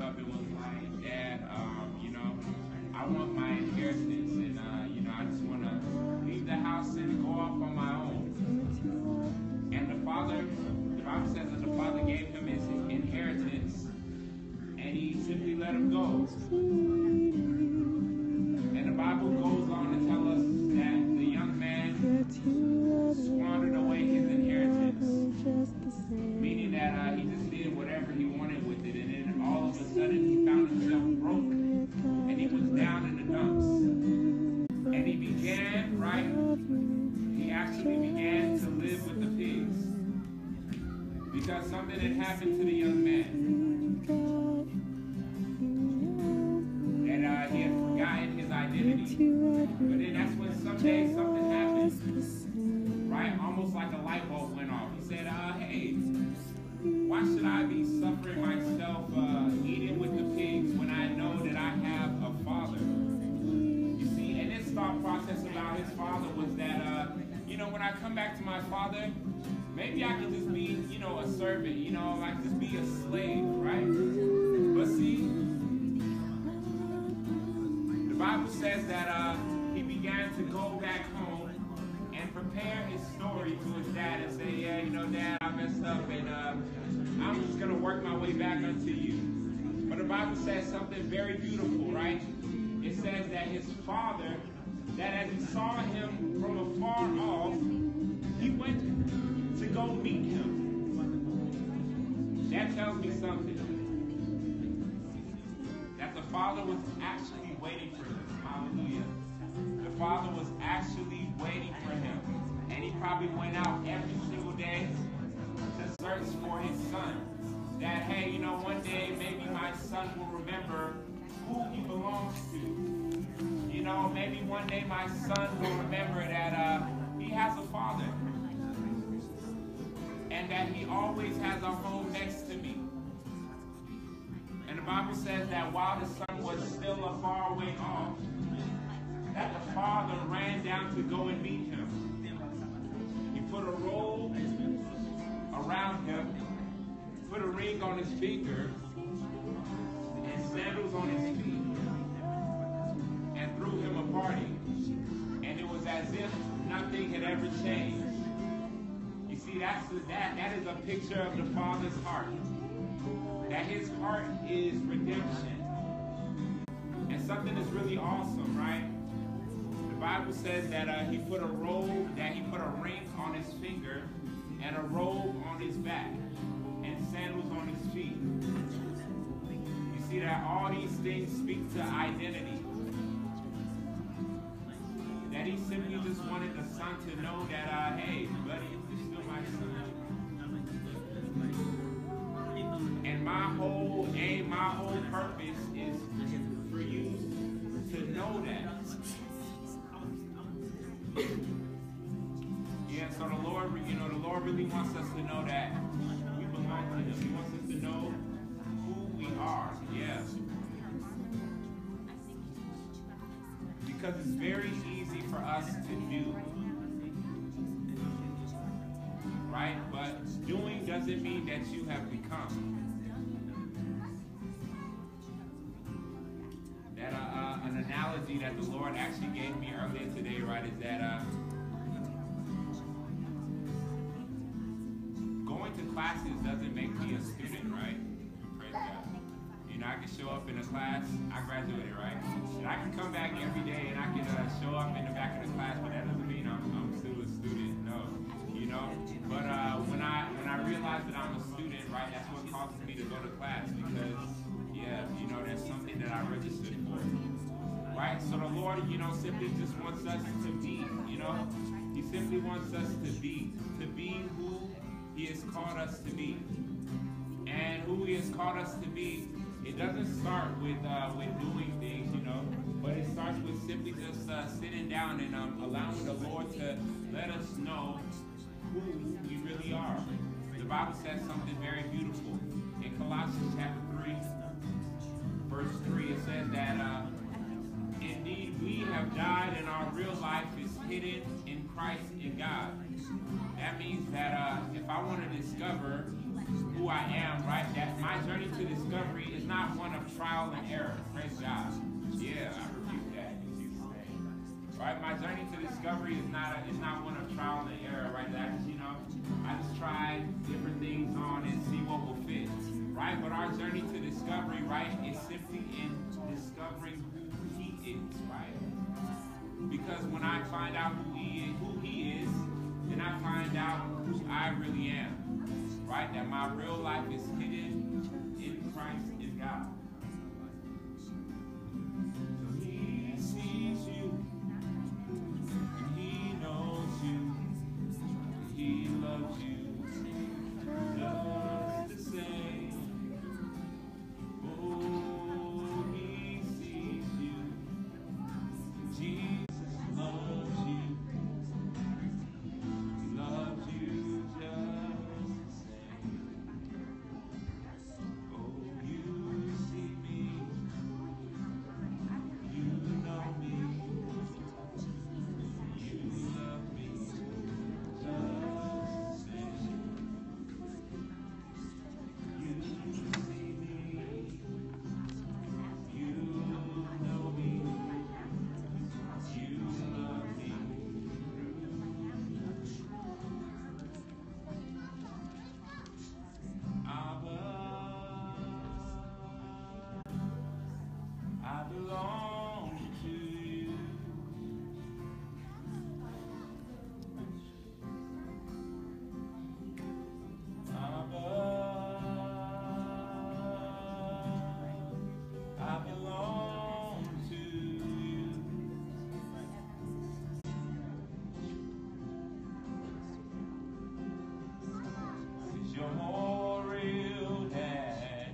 up and was like, Dad, I want my inheritance, and I just want to leave the house and go off on my own. And the Bible says that the father gave him his inheritance, and he simply let him go. And the Bible goes on to tell us that the young man squandered away his inheritance, meaning that he just did whatever he wanted with it, and then all of a sudden he found himself broke, and he was down in the dumps. And he began, he actually began to live with the pigs, because something had happened to the young man. And he had forgotten his identity. But then that's when someday something happened, almost like a light bulb went off. He said, hey, why should I be suffering myself eating with the pigs when I know that I have a father? You see, and his thought process about his father was that, when I come back to my father, maybe I can just be, a servant, like just be a slave, right? But see, the Bible says that he began to go back home and prepare his story to his dad and say, yeah, Dad, I messed up, and I'm just going to work my way back unto you. But the Bible says something very beautiful, right? It says that his father, that as he saw him from afar off, he went to go meet him. That tells me something. That the father was actually waiting for him. Hallelujah. The father was actually waiting for him. And he probably went out every single day to search for his son. That, hey, one day maybe my son will remember who he belongs to. Maybe one day my son will remember that he has a father. And that he always has a home next to me. And the Bible says that while the son was still a far way off, that the father ran down to go and meet him. He put a robe around him, put a ring on his finger, and sandals on his feet, and threw him a party. And it was as if nothing had ever changed. You see, that is a picture of the Father's heart. That his heart is redemption. And something is really awesome, right? The Bible says that he put a ring on his finger, and a robe on his back, and sandals on his feet. You see that all these things speak to identity. That he simply just wanted the son to know that, hey, buddy, you're still my son. And my whole aim, my whole purpose is for you to know that. Yeah, so the Lord really wants us to know that we belong to him. He wants us to know who we are. Yes. Because it's very easy for us to do. Right? But doing doesn't mean that you have become. That an analogy that the Lord actually gave me earlier today, right, is that going to classes doesn't make me a student, right? Praise God. I can show up in a class. I graduated, right? And I can come back every day and I can show up in the back of the class, but that doesn't mean I'm still a student. No, But when I realize that I'm a student, right, that's what causes me to go to class, because there's something that I registered for, right? So the Lord, simply just wants us to be, He simply wants us to be who He has called us to be, and who He has called us to be. It doesn't start with doing things, but it starts with simply just sitting down and allowing the Lord to let us know who we really are. The Bible says something very beautiful. In Colossians chapter 3, verse 3, it says that, indeed we have died and our real life is hidden in Christ in God. That means that if I want to discover who I am, right, that my journey to discovery is not one of trial and error. Praise God. Yeah, I rebuke that in Jesus' name. Right, my journey to discovery is not one of trial and error, right? That is, I just try different things on and see what will fit, right? But our journey to discovery, right, is simply in discovering who He is, right? Because when I find out who He is, then I find out who I really am, right? That my real life is hidden in Christ in God. So He sees you, and He knows you, and He loves you just the same. Oh, He sees you, Jesus loves you. He loves you just the same. Oh, you see me, you know me, you love me just the same. You see me, you know me, you love me. I belong to you. I belong to you. 'Cause you're more real than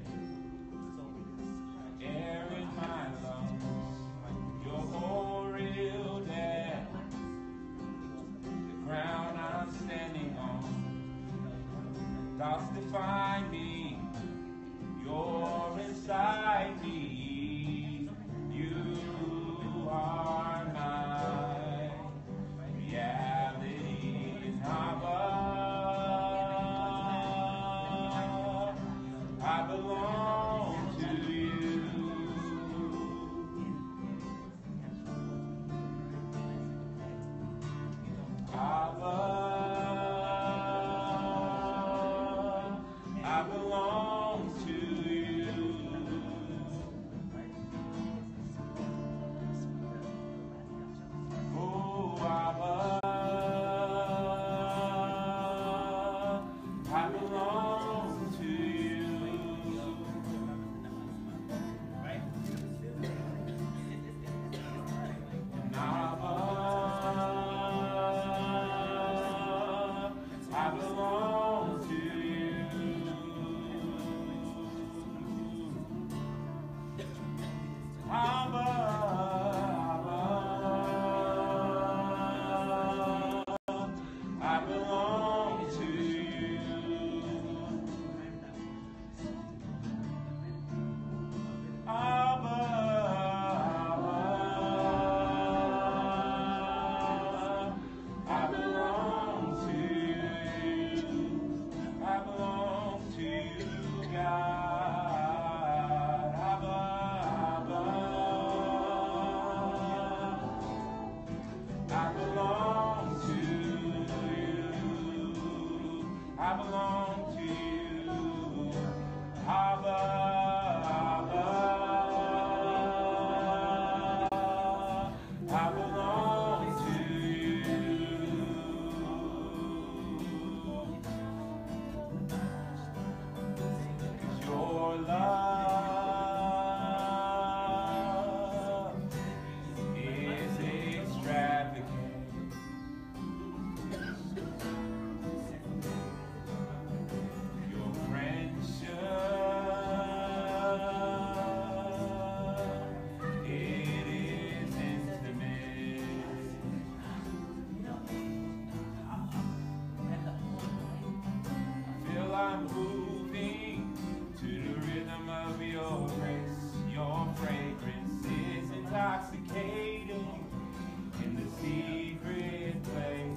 air in my lungs. You're more real than the ground I'm standing on. Thoughts define me. You're inside me. You are my reality. And I belong to you. I belong to you. Oh, I belong to you. And I belong to you. I belong to you. I belong to you. I belong to you, God. I belong to you. I belong to you. I belong to you. 'Cause your love is extravagant. Your friendship, it is intimate. I feel I'm moving to the rhythm of your grace. Your fragrance is intoxicating in the secret place.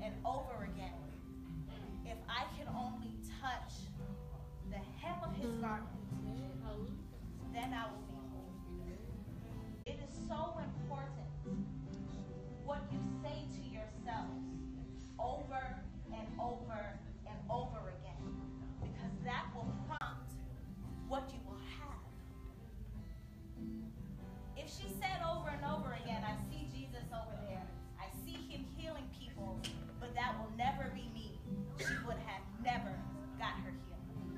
and over again, if I can only touch the hem of his garment, then I will be whole. It is so important what you say to yourself over and over and over again, because that will prompt what you will have. If she said over and over again, I see Jesus over there, I see him healing people, but that will never be me, she would have never got her healing.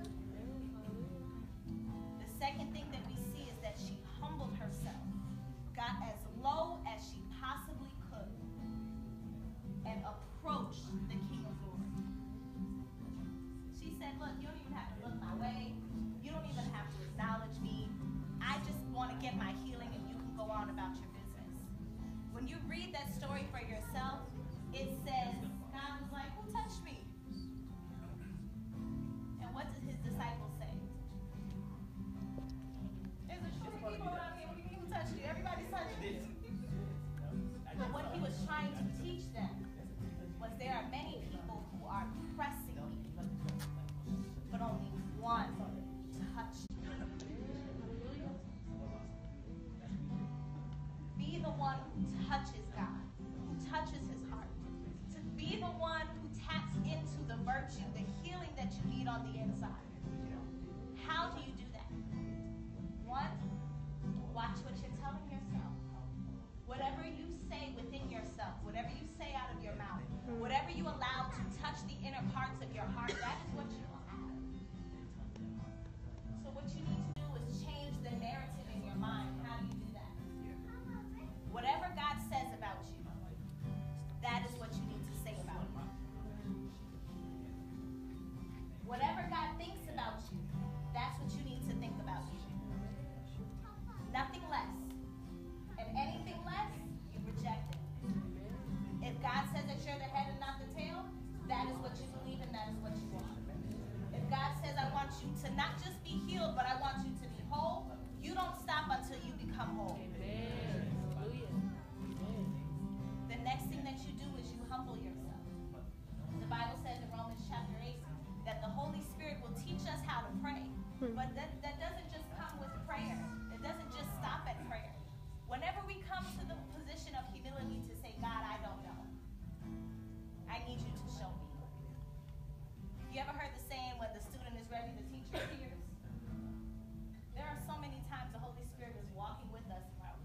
The second thing that we see is that she humbled herself, got as low as she possibly could, and approached the King of Glory. She said, look, you don't even have to look my way. You don't even have to acknowledge me. I just want to get my healing and you can go on about your business. When you read that story for yourself, it says, God was like, who touched me? And what did his disciples say? There's a few people around here. What do you mean who touched you? Everybody's touched you. But what he was trying to teach them was there are many people who are pressing me, but only one touched me. Be the one who touches God, who touches his heart. To be the one who taps into the virtue, the healing that you need on the inside. How do you do that? One, watch what you're telling yourself. Whatever you say within yourself, whatever you say out of your mouth, whatever you allow to touch the inner parts of your heart, that is what you will have. So what you need to do is change the narrative in your mind. How do you do that? Whatever God says about you, that is what you need to say about him. Whatever God thinks about you, that's what you need to think about you. Nothing less. And anything less, you reject it. If God says that you're the head and not the tail, that is what you believe and that is what you want. If God says, I want you to not just be healed, but I want you to be whole, you don't stop until you become whole. The next thing that you do is you humble yourself. The Bible says in Romans chapter 8 that the Holy Spirit will teach us how to pray. But that doesn't just come with prayer. It doesn't just stop at prayer. Whenever we come to the position of humility to say, God, I don't know. I need you to show me. You ever heard the saying, when the student is ready, the teacher appears? There are so many times the Holy Spirit is walking with us. We're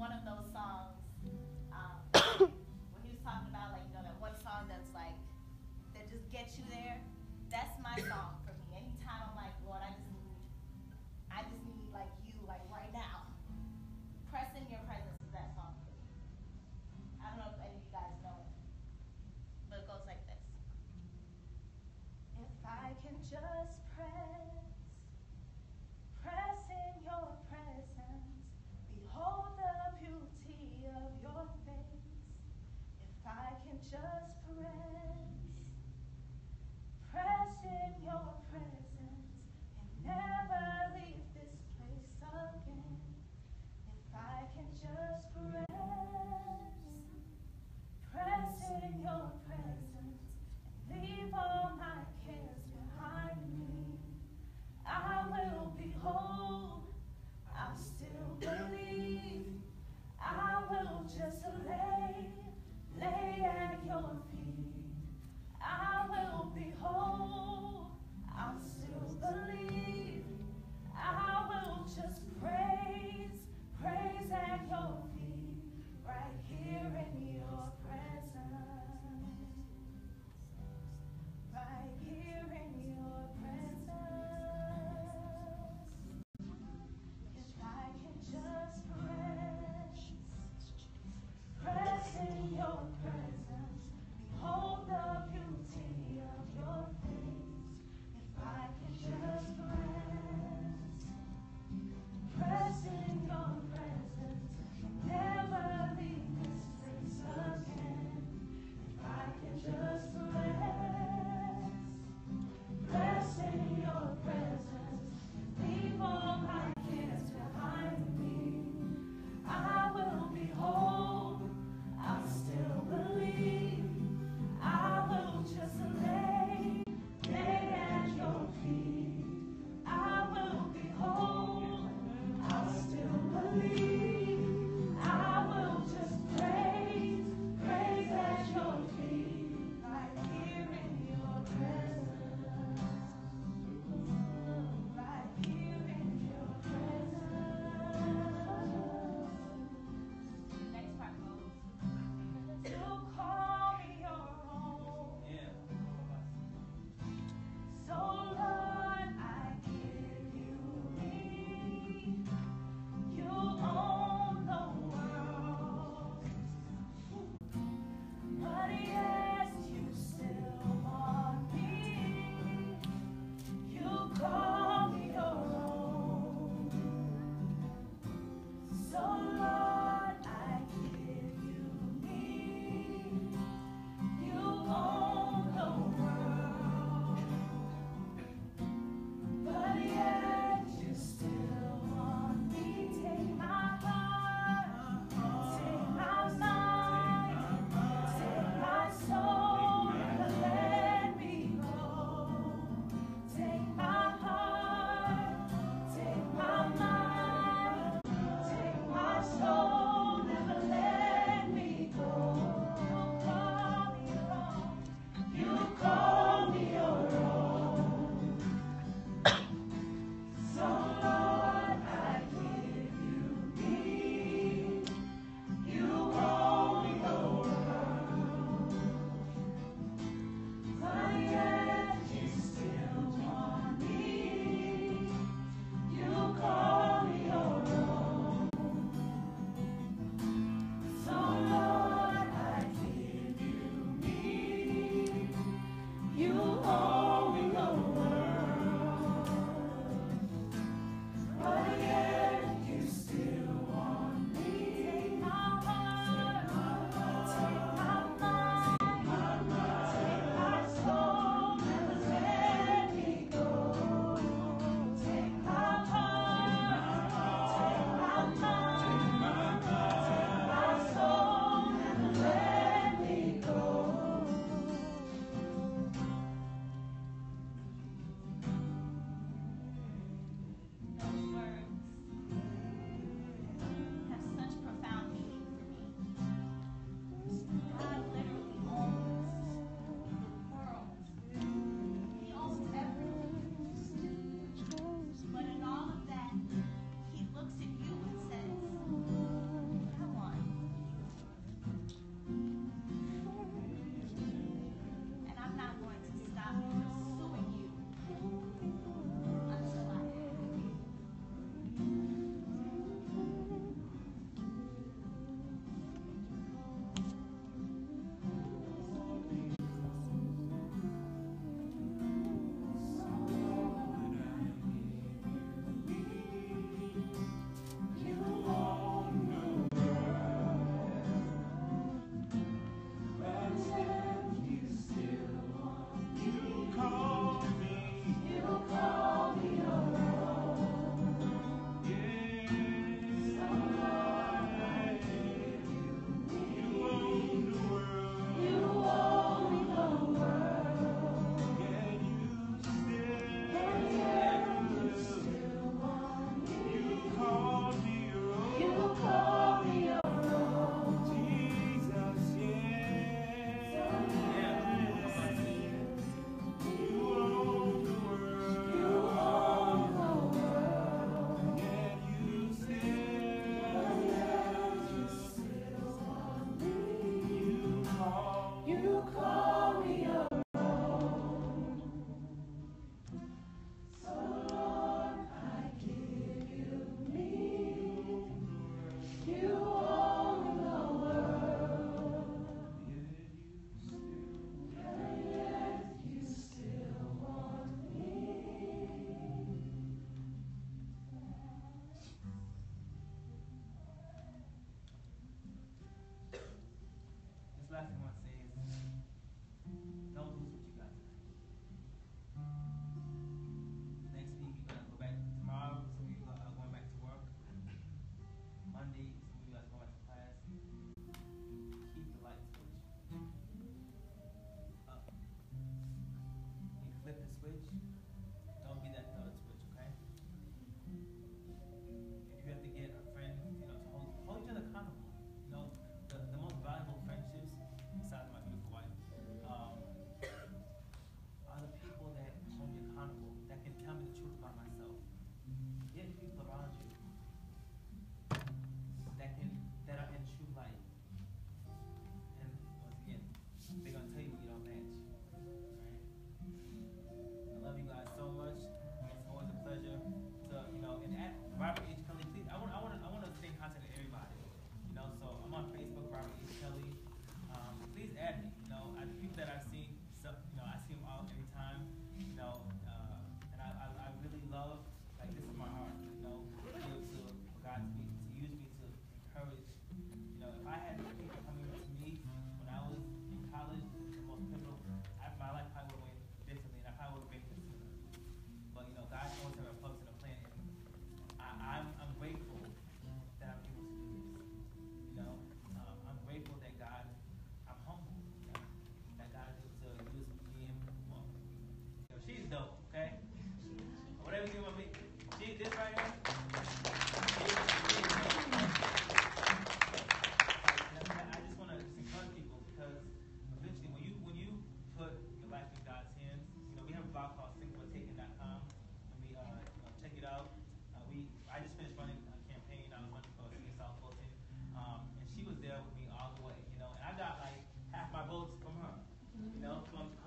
one of those songs, when he was talking about, like, you know, that one song that's like, that just gets you there. That's my song for me. Anytime I'm like, Lord, I just need like you, like right now. Press in your presence is that song for me. I don't know if any of you guys know it, but it goes like this. If I can just press in your presence, behold the beauty of your face. If I can just press in your presence and never leave this place again. If I can just press in your presence and leave all my cares behind me, I will be whole. I'll still believe. I will just lay at your feet. I will be whole. I'll still believe. I will just praise at your feet. Right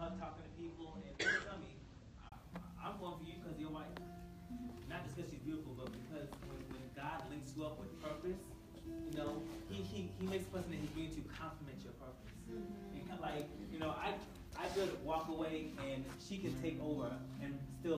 love talking to people, and people tell me, I'm going for you because you're white. Not just because she's beautiful, but because when God links you up with purpose, you know, he makes the person that he's going to complement your purpose. And kind of like, you know, I could walk away and she could take over and still